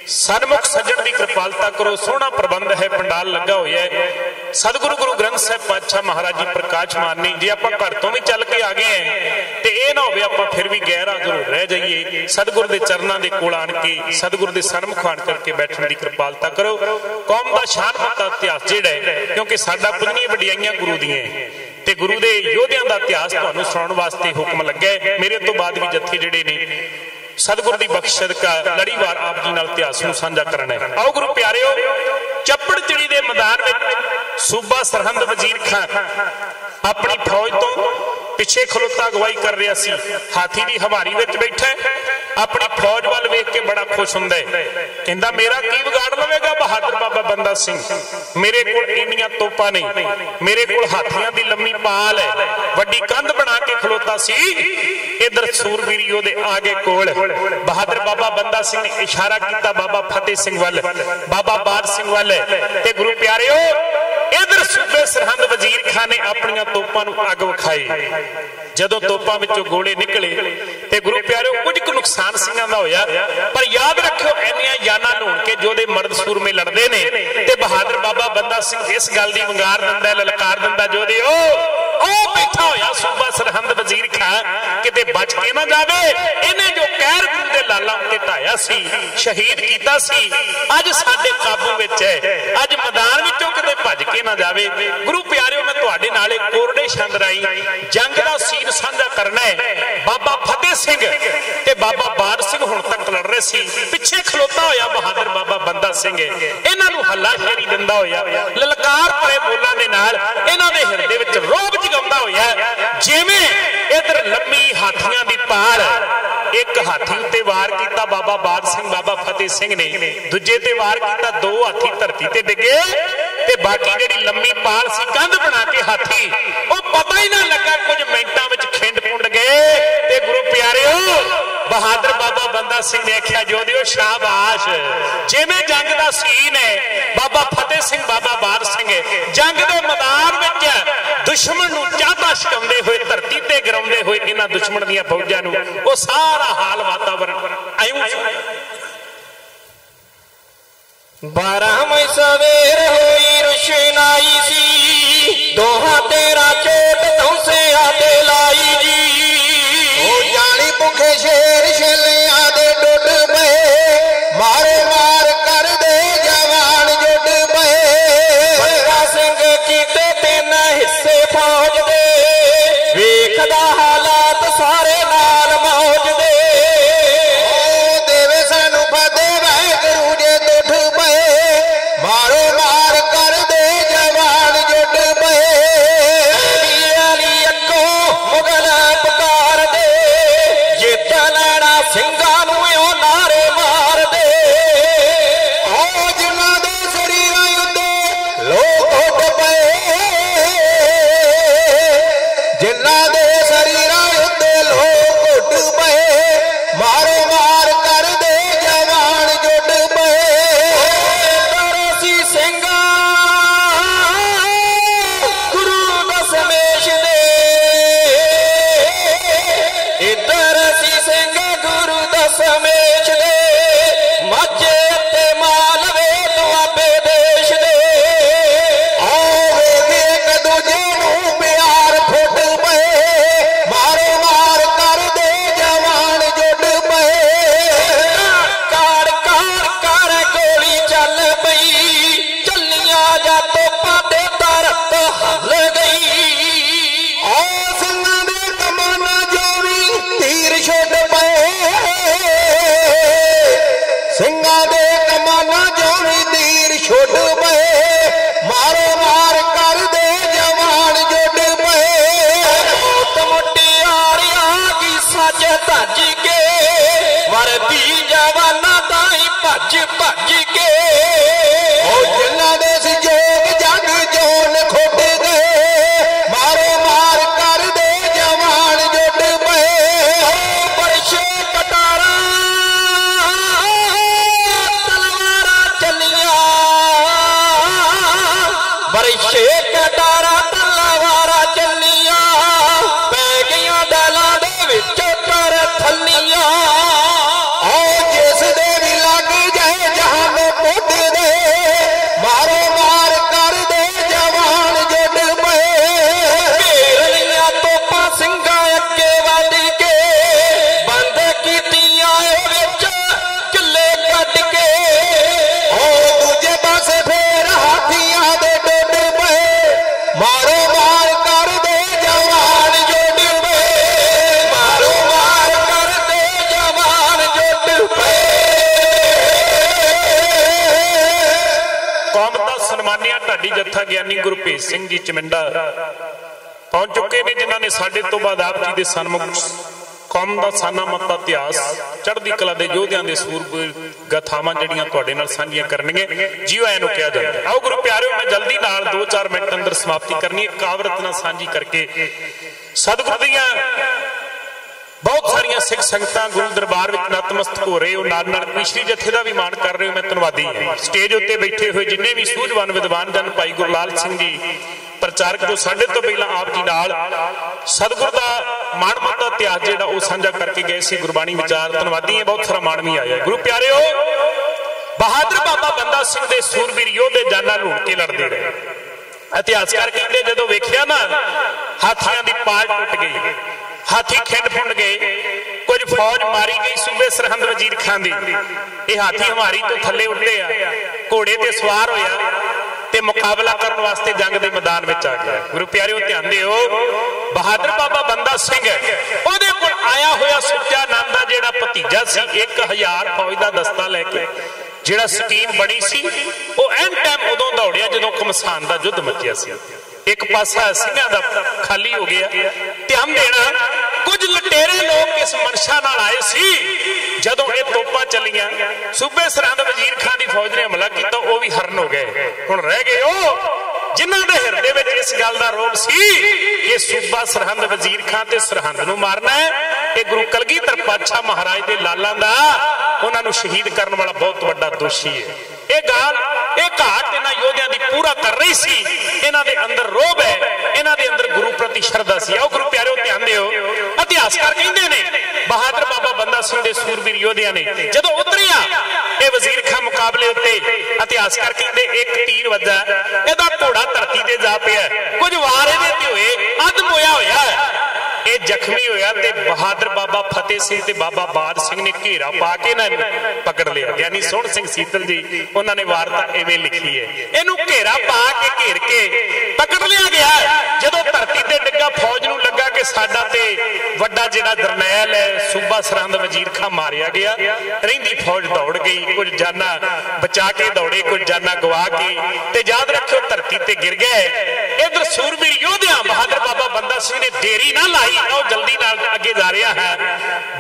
सन्मुख सज्जण की कृपालता करो। सोहना प्रबंध है, पंडाल लगा होया है। सतगुरु गुरु ग्रंथ साहिब पातशाह महाराज जी प्रकाश माननी जे आप घर तो भी चल के आ गए हैं तो यह ना हो आप फिर भी गैर हाजिर रह जाइए। सतगुरु के चरणों के कोल आन के सतगुरु के सन्मुख आन करके बैठने की कृपालता करो। कौम का शान पता इतिहास जिहड़ा है, क्योंकि साडा कुछ वड्डियाइयां गुरु दियां ते गुरु के योधियां का इतिहास तुहानूं सुणाउण वास्ते हुक्म लग्या है। मेरे तो बाद भी जत्थे जिहड़े ने सतगुरु की बख्शिश का लड़ीवार आप जी नाल इतिहास नूं साझा करना है। आओ गुरु प्यारिओ, चप्पड़ चिड़ी के मैदान में सूबा सरहंद वजीर खान अपनी फौज तो पिछे खलोता अगवाई कर रहा सी। हाथी की हवारी में बैठा अपनी फौज वाल वेख के बड़ा खुश हुंदा है। कहंदा मेरा की बिगाड़ लवेगा बहादुर बाबा बंदा सिंह, मेरे कोल इन्नियां तोपां नहीं, मेरे कोल हाथियां दी लम्मी पाल है, वड्डी कंध बना के खलोता सी। इधर सूरवीरी ओहदे आगे कोल बहादुर बाबा बंदा सिंह ने इशारा किया बाबा फतेह सिंह वाल, बाबा बार सिंह वाल। ते गुरु प्यारिओ, इधर सूबे सरहंद वजीर खान ने अपनी तोपां नूं अग विखाई। जदों तोपां विचों गोले निकले ते गुरु प्यारिओ कुछ क नुकसान सिंहां दा होया, पर याद रखियो इन्नियां जानां ढूंढ के जोदे मर्द सूरमे लड़दे ने ते बहादुर बाबा बंदा सिंह इस गल दी वंगार दिंदा, ललकार दिंदा, जोदे ओ ओ बैठा होया सूबा सरहंद वजीर खान किते बच के ना जावे। इन्हें जो कहर गुरु दे लाला उत्ते ढाया सी, शहीद कीता सी, अज साडे काबू विच है, अज मैदान विचों किते भज के ना जावे। गुरु प्यारिओ, मैं तुहाडे नाल कोरडे छंद राई जंग दा सीन साझा करना है। बाबा फतेह सिंह ते बाबा बार सिंह हुण तक लड़ रहे सी, पिछे खलोता होया बहादुर बाबा बंदा सिंह इन्हां नूं हल्लाशेरी दिंदा होया, ललकार भरे बोलां दे नाल इन्हां दे हिरदे विच रोब जगाउंदा होया। जिवें इधर लम्मी हाथियां दी पाल, एक हाथी उत्ते वार किया बाबा बार सिंह बाबा फतेह सिंह ने, दूजे ते वार किया, दो हाथी धरती ते डिगे ते बाकी जिहड़ी लम्मी पाल सी कंध बना के हाथी ओ पता ही ना लगा, कुछ मिनटां विच खिंड पुंड गए। ते गुरु प्यारिओ, बहादुर बाबा बंदा सिंह ने आख्या जोदिओ शाबाश। जिवें जंग दा सीन है, बाबा फतेह सिंह बाबा बार सिंह जंग दे मैदान विच दुश्मन नूं चाहता छकाउंदे होए, धरती ते गिराउंदे होए इन्हां दुश्मन दीयां फौजां नूं ओ सारा हाल वातावरण आयूं बारह मई सवेर होई रोशनाई सी, दोहा तेरा चोट धौसे आदे लाई जी। ओ जानी भुखे शेर छेले आदे डुड पए, मारे मार कर दे जवान जुड पए। बंदा सिंह कीते तीन हिस्से फौज दे, वेखदा हालात सारे नाल मौज दे। ओ देवे सानू फतेह वाहिगुरू जे दुठ पए, मारो मार कर दे जवान जुड पए। अली अली अगो मुगल पुकार दे, जित लैना ਸਿੰਘਾਂ ਨੂੰ ਉਹ ਨਾਰੇ ਮਾਰ ਦੇ। ओ जिन्हां दे शरीरां उत्ते लोक ਉੱਡ पए, जिन्हां दे शरीरां उत्ते लोक ਉੱਡ पए, मारो मार कर दे जवान जुड पए। ਤਰਸੀ ਸਿੰਘਾ ਗੁਰੂ ਦਸਮੇਸ਼ ਦੇ, ਇੱਧਰ ਅਸੀਂ ਸਿੰਘ ਗੁਰੂ ਦਸਮੇਸ਼ ਦੇ, ਮਾਝੇ ਤੇ ਮਾਲਵੇ ਦੁਆਬੇ ਦੇਸ਼ ਦੇ। आओ वे एक दूजे नूं प्यार फुट पए, मारो मार कर दे जवान जुड पए। ਕਾਰ ਕਾਰ ਕਾਰ ਗੋਲੀ ਚੱਲ ਪਈ, ਚੱਲੀਆਂ ਜਾਂ ਤੋਪਾਂ ਤੇ ਧਰਤ ਹੱਲ ਗਈ। ओ ਸਿੰਘਾਂ ਦੇ ਕਮਾਨਾਂ ਜੋ ਵੀ ਤੀਰ ਛੁੱਟ ਪਏ, ਸਿੰਘਾਂ ਦੇ ਕਮਾਨਾਂ ਜੋ ਵੀ ਤੀਰ ਛੁੱਟ ਪਏ, ਮਾਰੋ ਮਾਰ ਕਰ ਦੇ ਜਵਾਨ ਜੁੱਡ ਪਏ। ਮੋਟ ਮੁਟਿਆਰ ਆ ਗਈ ਸੱਜ ਧੱਜ ਕੇ, ਵਰਦੀ ਜਵਾਨਾਂ ਤਾਈਂ ਭੱਜ ਭੱਜ ਕੇ। ओ जिन्हां दे संजोग जग जोन खुट गए, मारो मार कर दे जवान जुड पए। ਬਰਸ਼ੇ ਕਟਾਰਾਂ ਤਲਵਾਰਾਂ ਚੱਲੀਆਂ, ਬਰਸ਼ੇ ਕਟਾਰਾਂ ਤਲਵਾਰਾਂ ਚੱਲੀਆਂ, ਪੈ ਗਈਆਂ ਦਲਾਂ ਦੇ ਵਿੱਚ ਤਰ ਥੱਲੀਆਂ। ओ जिस दे भी लग जाए ਸਨਮਾਨਿਆ ਢਾਡੀ ਜੱਥਾ ਗਿਆਨੀ ਗੁਰਭੇਜ ਸਿੰਘ ਜੀ ਚਮਿੰਡਾ ਪਹੁੰਚ ਚੁੱਕੇ ਨੇ, ਜਿਨ੍ਹਾਂ ਨੇ ਸਾਡੇ ਤੋਂ ਬਾਅਦ ਆਪ ਜੀ ਦੇ ਸਨਮੁਖ ਕੌਮ ਦਾ ਸਾਨਾ ਮੱਤਾ ਇਤਿਹਾਸ ਚੜ੍ਹਦੀ ਕਲਾ ਦੇ ਯੋਧਿਆਂ ਦੇ ਸੂਰਬੀਰ ਗਾਥਾਵਾਂ ਜਿਹੜੀਆਂ ਤੁਹਾਡੇ ਨਾਲ ਸਾਂਝੀਆਂ ਕਰਨਗੇ। ਜੀਓ ਐ ਨੂੰ ਕਿਹਾ ਜਾਂਦਾ। ਆਓ ਗੁਰੂ ਪਿਆਰਿਓ, ਮੈਂ ਜਲਦੀ ਨਾਲ ਦੋ ਚਾਰ ਮਿੰਟ ਅੰਦਰ ਸਮਾਪਤੀ ਕਰਨੀ ਹੈ। ਕਾਵਰਤ ਨਾਲ ਸਾਂਝੀ ਕਰਕੇ ਸਤਿਗੁਰ ਦੀਆਂ ਬਹੁਤ ਸਾਰੀਆਂ ਸਿੱਖ ਸੰਗਤਾਂ ਗੁਰੂ ਦਰਬਾਰ ਵਿੱਚ ਨਤਮਸਤਕ ਹੋ ਰਹੇ ਹੋ, ਨਾਲ ਨਾਲ ਪਿਛਲੀ ਜਥੇ ਦਾ ਵੀ ਮਾਣ ਕਰ ਰਹੇ ਹੋ। ਮੈਂ ਧੰਨਵਾਦੀ ਹਾਂ। ਸਟੇਜ ਉੱਤੇ ਬੈਠੇ ਹੋਏ ਜਿੰਨੇ ਵੀ ਸੂਝਵਾਨ ਵਿਦਵਾਨ ਜਨ, ਭਾਈ ਗੁਰਲਾਲ ਸਿੰਘ ਜੀ ਪ੍ਰਚਾਰਕ ਜੋ ਸਾਡੇ ਤੋਂ ਪਹਿਲਾਂ ਆਪ ਜੀ ਨਾਲ ਸਤਿਗੁਰ ਦਾ ਮਾਣ ਮੱਤਾ ਇਤਿਹਾਸ ਜਿਹੜਾ ਉਹ ਸਾਂਝਾ ਕਰਕੇ ਗਏ ਸੀ, ਗੁਰਬਾਣੀ ਵਿਚਾਰ। ਧੰਨਵਾਦੀ ਹੈ, ਬਹੁਤ ਸਾਰਾ ਮਾਣ ਵੀ ਆਇਆ। ਗੁਰੂ ਪਿਆਰਿਓ, ਬਹਾਦਰ ਬਾਬਾ ਬੰਦਾ ਸਿੰਘ ਦੇ ਸੂਰਬੀਰ ਯੋਧੇ ਜਾਨਾਂ ਲੁੱਟ ਕੇ ਲੜਦੇ ਰਹੇ। ਇਤਿਹਾਸਕਾਰ ਕਹਿੰਦੇ ਜਦੋਂ ਵੇਖਿਆ ਨਾ ਹਾਥੀਆਂ ਦੀ ਪਾਲ ਟੁੱਟ ਗਈ, ਹਾਥੀ ਖਿੰਡ ਫੁੰਡ ਗਏ, ਕੁਝ ਫੌਜ ਮਾਰੀ ਗਈ ਸੂਬੇ ਸਰਹੰਦ ਵਜ਼ੀਰ ਖਾਨ ਦੀ। ਇਹ ਹਾਥੀ ਹਮਾਰੀ ਤੋਂ ਥੱਲੇ ਉੱਡੇ ਆ, ਘੋੜੇ ਤੇ ਸਵਾਰ ਹੋਇਆ ਤੇ ਮੁਕਾਬਲਾ ਕਰਨ ਵਾਸਤੇ ਜੰਗ ਦੇ ਮੈਦਾਨ ਵਿੱਚ ਆ ਗਿਆ। ਗੁਰੂ ਪਿਆਰਿਓ ਧਿਆਨ ਦਿਓ, ਬਹਾਦਰ ਬਾਬਾ ਬੰਦਾ ਸਿੰਘ ਉਹਦੇ ਕੋਲ ਆਇਆ ਹੋਇਆ ਸੁੱਚਾ ਨੰਦ ਦਾ ਜਿਹੜਾ ਭਤੀਜਾ ਸੀ, ਇੱਕ ਹਜ਼ਾਰ ਫੌਜ ਦਾ ਦਸਤਾ ਲੈ ਕੇ ਜਿਹੜਾ ਸਕੀਮ ਬਣੀ ਸੀ, ਉਹ ਐਨ ਟਾਈਮ ਉਦੋਂ ਦੌੜਿਆ ਜਦੋਂ ਘਮਸਾਨ ਦਾ ਯੁੱਧ ਮੱਚਿਆ ਸੀ। ਇੱਕ ਪਾਸਾ ਸਿੰਘਾਂ ਦਾ ਖਾਲੀ ਹੋ ਗਿਆ। ਧਿਆਨ ਦੇਣਾ, ਕੁਝ ਲਟੇਰੇ ਲੋਕ ਇਸ ਮਨਸ਼ਾ ਨਾਲ ਆਏ ਸੀ। ਜਦੋਂ ਇਹ ਤੋਪਾਂ ਚੱਲੀਆਂ, ਸੂਬੇ ਸਰਹੰਦ ਵਜ਼ੀਰ ਖਾਨ ਦੀ ਫੌਜ ਨੇ ਹਮਲਾ ਕੀਤਾ, ਉਹ ਵੀ ਹਰਨ ਹੋ ਗਏ। ਹੁਣ ਰਹਿ ਗਏ ਉਹ ਜਿਨ੍ਹਾਂ ਦੇ ਹਿਰਦੇ ਵਿੱਚ ਇਸ ਗੱਲ ਦਾ ਰੋਬ ਸੀ ਕਿ ਸੂਬਾ ਸਰਹੰਦ ਵਜ਼ੀਰ ਖਾਨ ਤੇ ਸਰਹੰਦ ਨੂੰ ਮਾਰਨਾ ਹੈ। ਇਹ ਗੁਰੂ ਕਲਗੀਧਰ ਪਾਤਸ਼ਾਹ ਮਹਾਰਾਜ ਦੇ ਲਾਲਾਂ ਦਾ ਉਹਨਾਂ ਨੂੰ ਸ਼ਹੀਦ ਕਰਨ ਵਾਲਾ ਬਹੁਤ ਵੱਡਾ ਦੋਸ਼ੀ ਹੈ। ਇਹ ਗੱਲ, ਇਹ ਘਾਟ ਇਹਨਾਂ ਯੋਧਿਆਂ ਦੀ ਪੂਰਾ ਕਰ ਰਹੀ ਸੀ। ਇਹਨਾਂ ਦੇ ਅੰਦਰ ਰੋਬ ਹੈ, ਇਹਨਾਂ ਦੇ ਅੰਦਰ ਗੁਰੂ ਪ੍ਰਤੀ ਸ਼ਰਧਾ ਸੀ। ਆਓ ਗੁਰੂ ਪਿਆਰਿਓ ਧਿਆਨ ਦਿਓ, ਇਤਿਹਾਸਕਾਰ ਕਹਿੰਦੇ ਨੇ ਬਹਾਦਰ ਬਾਬਾ ਬੰਦਾ ਸਿੰਘ ਦੇ ਸੂਰਬੀਰ ਯੋਧਿਆਂ ਨੇ ਜਦੋਂ ਉਤਰਿਆ ਇਹ ਵਜ਼ੀਰ ਖਾਨ ਮੁਕਾਬਲੇ ਉੱਤੇ, ਇਤਿਹਾਸਕਾਰ ਕਹਿੰਦੇ ਇੱਕ ਤੀਰ ਵੱਜਾ, ਇਹਦਾ ਘੋੜਾ ਧਰਤੀ ਤੇ ਜਾ ਪਿਆ, ਕੁਝ ਵਾਰ ਇਹਦੇ ਤੇ ਹੋਏ, ਅਦਮ ਹੋਇਆ ਹੋਇਆ, ਇਹ ਜ਼ਖਮੀ ਹੋਇਆ ਤੇ ਬਹਾਦਰ ਬਾਬਾ ਫਤਿਹ ਸਿੰਘ ਤੇ ਬਾਬਾ ਬਾਦ ਸਿੰਘ ਨੇ ਘੇਰਾ ਪਾ ਕੇ ਨਾ ਪਕੜ ਲਿਆ। ਗਿਆਨੀ ਸੋਹਣ ਸਿੰਘ ਸੀਤਲ ਜੀ ਉਹਨਾਂ ਨੇ ਵਾਰਤਾ ਐਵੇਂ ਲਿਖੀ ਹੈ, ਇਹਨੂੰ ਘੇਰਾ ਪਾ ਕੇ ਘੇਰ ਕੇ ਪਕੜ ਲਿਆ ਗਿਆ। ਜਦੋਂ ਧਰਤੀ ਤੇ ਡਿੱਗਾ, ਫੌਜ ਨੂੰ ਲੱਗਾ ਕਿ ਸਾਡਾ ਤੇ ਵੱਡਾ ਜਿਹੜਾ ਜਰਨੈਲ ਹੈ ਸੂਬਾ ਸਰਹੰਦ ਵਜ਼ੀਰ ਖਾਨ ਮਾਰਿਆ ਗਿਆ। ਰਹਿੰਦੀ ਫੌਜ ਦੌੜ ਗਈ, ਕੁਝ ਜਾਨਾਂ ਬਚਾ ਕੇ ਦੌੜੇ, ਕੁਝ ਜਾਨਾਂ ਗਵਾ ਕੇ, ਤੇ ਯਾਦ ਰੱਖਿਓ ਧਰਤੀ ਤੇ ਗਿਰ ਗਏ। ਇਧਰ ਸੂਰਬੀਰ ਯੋਧਿਆਂ ਬਹਾਦਰ ਬਾਬਾ ਬੰਦਾ ਸਿੰਘ ਨੇ ਦੇਰੀ ਨਾ ਲਾਈ, ਉਹ ਜਲਦੀ ਨਾਲ ਅੱਗੇ ਜਾ ਰਿਹਾ ਹੈ।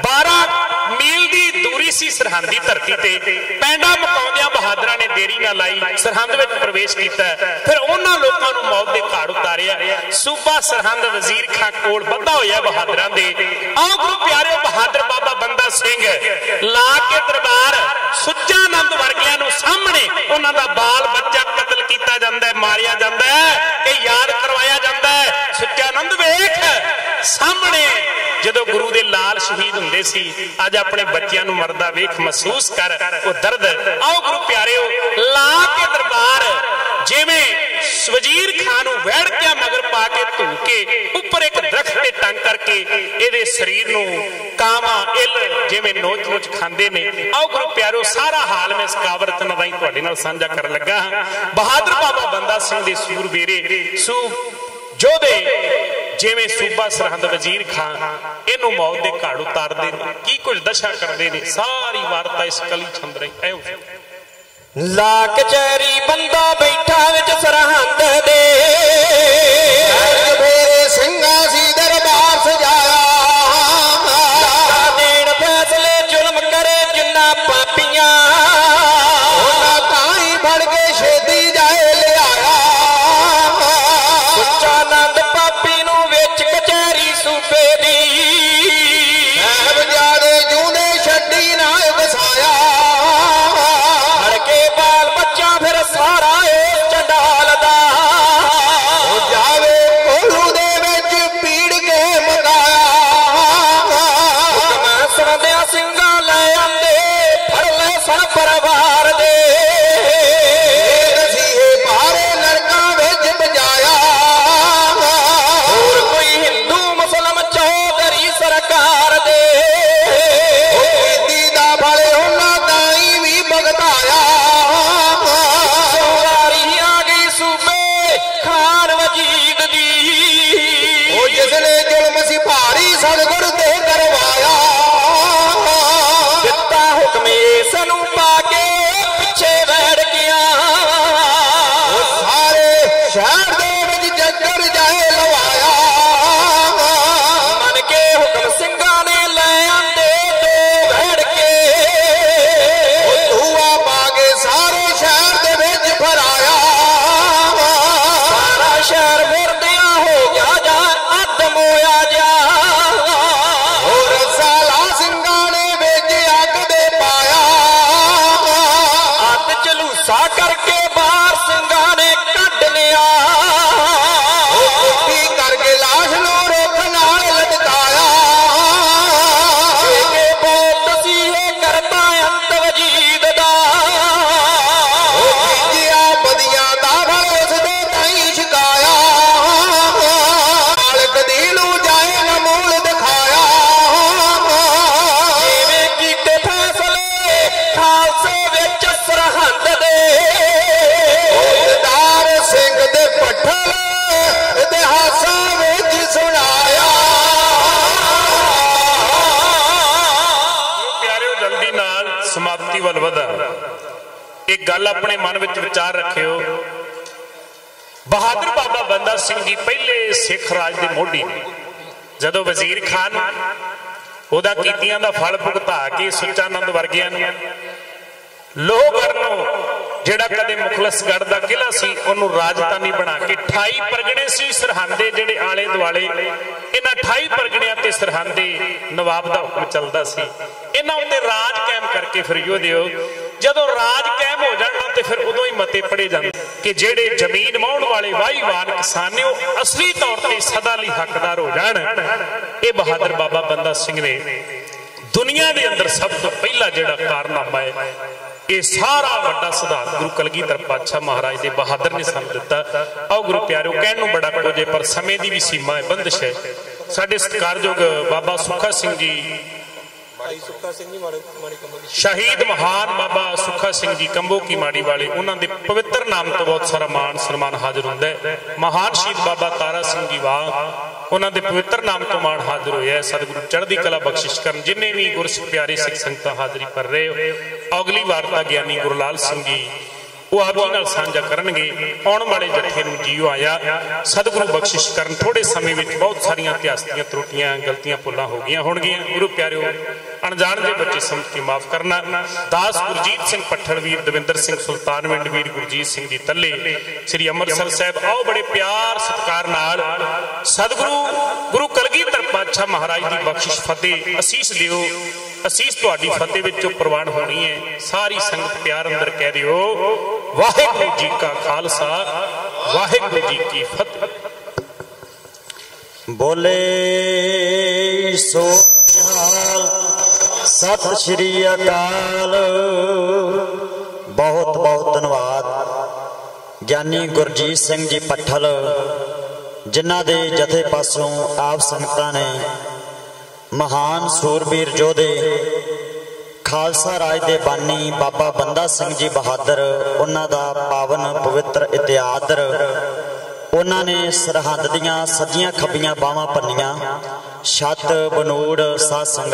ਬਾਰਾਂ ਮੀਲ ਦੀ ਦੂਰੀ ਸੀ ਸਰਹੰਦ ਦੀ ਧਰਤੀ ਤੇ, ਪੈਂਡਾ ਮਕਾਉਂਦਿਆਂ ਬਹਾਦਰਾਂ ਨੇ ਦੇਰੀ ਨਾ ਲਾਈ, ਸਰਹੰਦ ਵਿੱਚ ਪ੍ਰਵੇਸ਼ ਕੀਤਾ। ਫਿਰ ਉਹਨਾਂ ਲੋਕਾਂ ਨੂੰ ਮੌਤ ਦੇ ਘਾਟ ਉਤਾਰਿਆ। ਸੂਬਾ ਸਰਹੰਦ ਵਜ਼ੀਰ ਖਾਨ ਕੋਲ ਬੱਧਾ ਹੋਇਆ ਬਹਾਦਰਾਂ ਦੇ। ਆਓ ਗੁਰੂ ਪਿਆਰਿਓ, ਬਹਾਦਰ ਬਾਬਾ ਬੰਦਾ ਸਿੰਘ ਲਾ ਕੇ ਦਰਬਾਰ ਸੁੱਚਾ ਨੰਦ ਵਰਗਿਆਂ ਨੂੰ ਸਾਹਮਣੇ ਉਹਨਾਂ ਦਾ ਬਾਲ ਬੱਚਾ ਕਤਲ ਕੀਤਾ ਜਾਂਦਾ ਹੈ, ਮਾਰਿਆ ਜਾਂਦਾ ਹੈ, ਇਹ ਯਾਦ ਕਰਵਾਇਆ ਜਾਂਦਾ ਹੈ। ਸੁੱਚਾ ਨੰਦ ਵੇਖ ਸਾਹਮਣੇ ਜਦੋਂ ਗੁਰੂ ਦੇ ਲਾਲ ਸ਼ਹੀਦ ਹੁੰਦੇ ਸੀ, ਅੱਜ ਆਪਣੇ ਬੱਚਿਆਂ ਨੂੰ ਮਰਦਾ ਵੇਖ ਮਹਿਸੂਸ ਕਰ ਉਹ ਦਰਦ। ਆਓ ਗੁਰੂ ਪਿਆਰਿਓ, ਲਾ ਕੇ ਦਰਬਾਰ ਜਿਵੇਂ ਵਜ਼ੀਰ ਖਾਨ ਨੂੰ ਵਹਿੜ ਕੇ ਮਗਰ ਪਾ ਕੇ ਧੂ ਕੇ ਉੱਪਰ ਇੱਕ ਦਰਖਤ ਤੇ ਟੰਗ ਕਰਕੇ ਇਹਦੇ ਸਰੀਰ ਨੂੰ ਕਾਵਾਂ ਇੱਲ ਜਿਵੇਂ ਨੋਚ ਨੋਚ ਖਾਂਦੇ ਨੇ। ਆਓ ਗੁਰੂ ਪਿਆਰਿਓ, ਸਾਰਾ ਹਾਲ ਮੈਂ ਇਸ ਕਾਵਰਤ ਨਾਲ ਤੁਹਾਡੇ ਨਾਲ ਸਾਂਝਾ ਕਰਨ ਲੱਗਾ ਹਾਂ। ਬਹਾਦਰ ਬਾਬਾ ਬੰਦਾ ਸਿੰਘ ਦੇ ਸੂਰਬੀਰੇ ਸੂ ਯੋਧੇ ਜਿਵੇਂ ਸੂਬਾ ਸਰਹੰਦ ਵਜ਼ੀਰ ਖਾਨ ਇਹਨੂੰ ਮੌਤ ਦੇ ਘਾਟ ਉਤਾਰਦੇ ਨੇ, ਕੀ ਕੁਝ ਦਸ਼ਾ ਕਰਦੇ ਨੇ, ਸਾਰੀ ਵਾਰਤਾ ਇਸ ਕਲੀ ਛੰਦ ਰਹੀ ਐ। ਲਾ ਕਚਹਿਰੀ ਬੰਦਾ ਬੈਠਾ ਵਿੱਚ ਸਰਹੰਦ ਦੇ, ਫੇਰੇ ਸਿੰਘਾਂ ਸੀ ਦਰਬਾਰ ਸਜਾਇਆ, ਦੇਣ ਫੈਸਲੇ ਜ਼ੁਲਮ ਕਰੇ ਜਿੰਨਾ ਪਾਪੀਆਂ, ਉਹਨਾਂ ਤਾਂ ਹੀ ਫੜ ਕੇ ਛੇਤੀ ਜਾਏ ਲਿਆਇਆ। ਸੁੱਚਾ ਨੰਦ ਪਾਪੀ ਨੂੰ ਵਿੱਚ ਕਚਹਿਰੀ ਸੂਬੇ ਦੀ, ਸਾਹਿਬਜ਼ਾਦੇ ਜੂੰਦੇ ਛੱਡੀ ਨਾ ਵਸਾਇਆ। ਫੜ ਕੇ ਬਾਲ ਬੱਚਾ ਫਿਰ ਸਾਰਾ ਇਹ ਚੰਡਾਲ ਦਾ, एक गल अपने मन में विचार रखियो, बहादुर बाबा बंदा सिंह जी पहले सिख राज के मोढ़ी ने। जदों वजीर खान ओदा कीतियां दा फल भुगता के सुच्चानंद वर्गियां लोहगढ़ जिहड़ा कदे मुखलसगढ़ दा किला सी उहनूं राजधानी बना के अठाई परगणे सी सरहंदे जिहड़े आले दुआले, इन्हां अठाई परगणियां ते सरहंदे नवाब दा हुक्म चलदा सी। इन्हां उत्ते राज कायम करके फिर यो दिओ जदों राज कायम हो जाना तो फिर उदों ही मते पढ़े जाते कि जेडे जमीन वाहण वाले वाहीवान किसान ने असली तौर पर सदा लई हकदार हो जाण। ये बहादुर बाबा बंदा सिंह ने दुनिया के अंदर सब तो पहला जिहड़ा कारनामा है, ये सारा वड्डा सिद्धांत गुरु कलगीधर पातशाह महाराज दे बहादुर ने सानूं दिता। आओ गुरु प्यारो, कहण नूं बड़ा कुछ है पर समय की भी सीमा है, बंदिश है। साडे सत्कारयोग बाबा सुखा सिंह जी, शहीद महान बाबा सुखा सिंह जी कंबो की माड़ी वाले, उन्होंने पवित्र नाम तो बहुत सारा मान सन्मान हाजिर होंदा है। महान शहीद बाबा तारा सिंह जी वाह, उन्होंने पवित्र नाम तो मान हाजिर होया है। सतगुरु चढ़दी कला बख्शिश करन। जिन्हें भी गुरसिख प्यारे सिख संगतां हाजिरी कर रहे हो, अगली वार्ता ज्ञानी गुरलाल सिंह जी वो आप जी नाल साझा करनगे। आने वाले जत्थे नूं जीओ आया, सतगुरु बख्शिश करन। थोड़े समय में बहुत सारिया इतिहास दी त्रुटियां गलतियां भुलां हो गई होणगियां। गुरु प्यारिओ, अणजाण दे बच्चे समझ के माफ करना। दास गुरजीत सिंह पट्ठड़ वीर, दविंदर सिंह सुल्तानविंड वीर, गुरजीत सिंह जी तले, श्री अमृतसर साहब। आओ बड़े प्यार सत्कार नाल सतगुरु गुरु कलगीधर पातशाह महाराज की बख्शिश फतेह असीस दिओ। असीस तुहाडी फतेह विचों प्रवान होनी है। सारी संगत प्यार अंदर कह दिओ, वाहिगुरू जी का खालसा, वाहिगुरू जी की फतेह। बोले सो सत श्री अकाल। बहुत बहुत धन्यवाद ज्ञानी गुरजीत सिंह जी पट्ठल, जिन्हां दे जथे पासों आप संगतां ने महान सूरबीर योधे खालसा राज दे बानी बाबा बंदा सिंह जी बहादुर, उन्हां दा पावन पवित्र इतिहादर, उन्होंने सरहद दियां सज्जियां खब्बियां बावां भन्नियां, छत बनूड़ साध संगत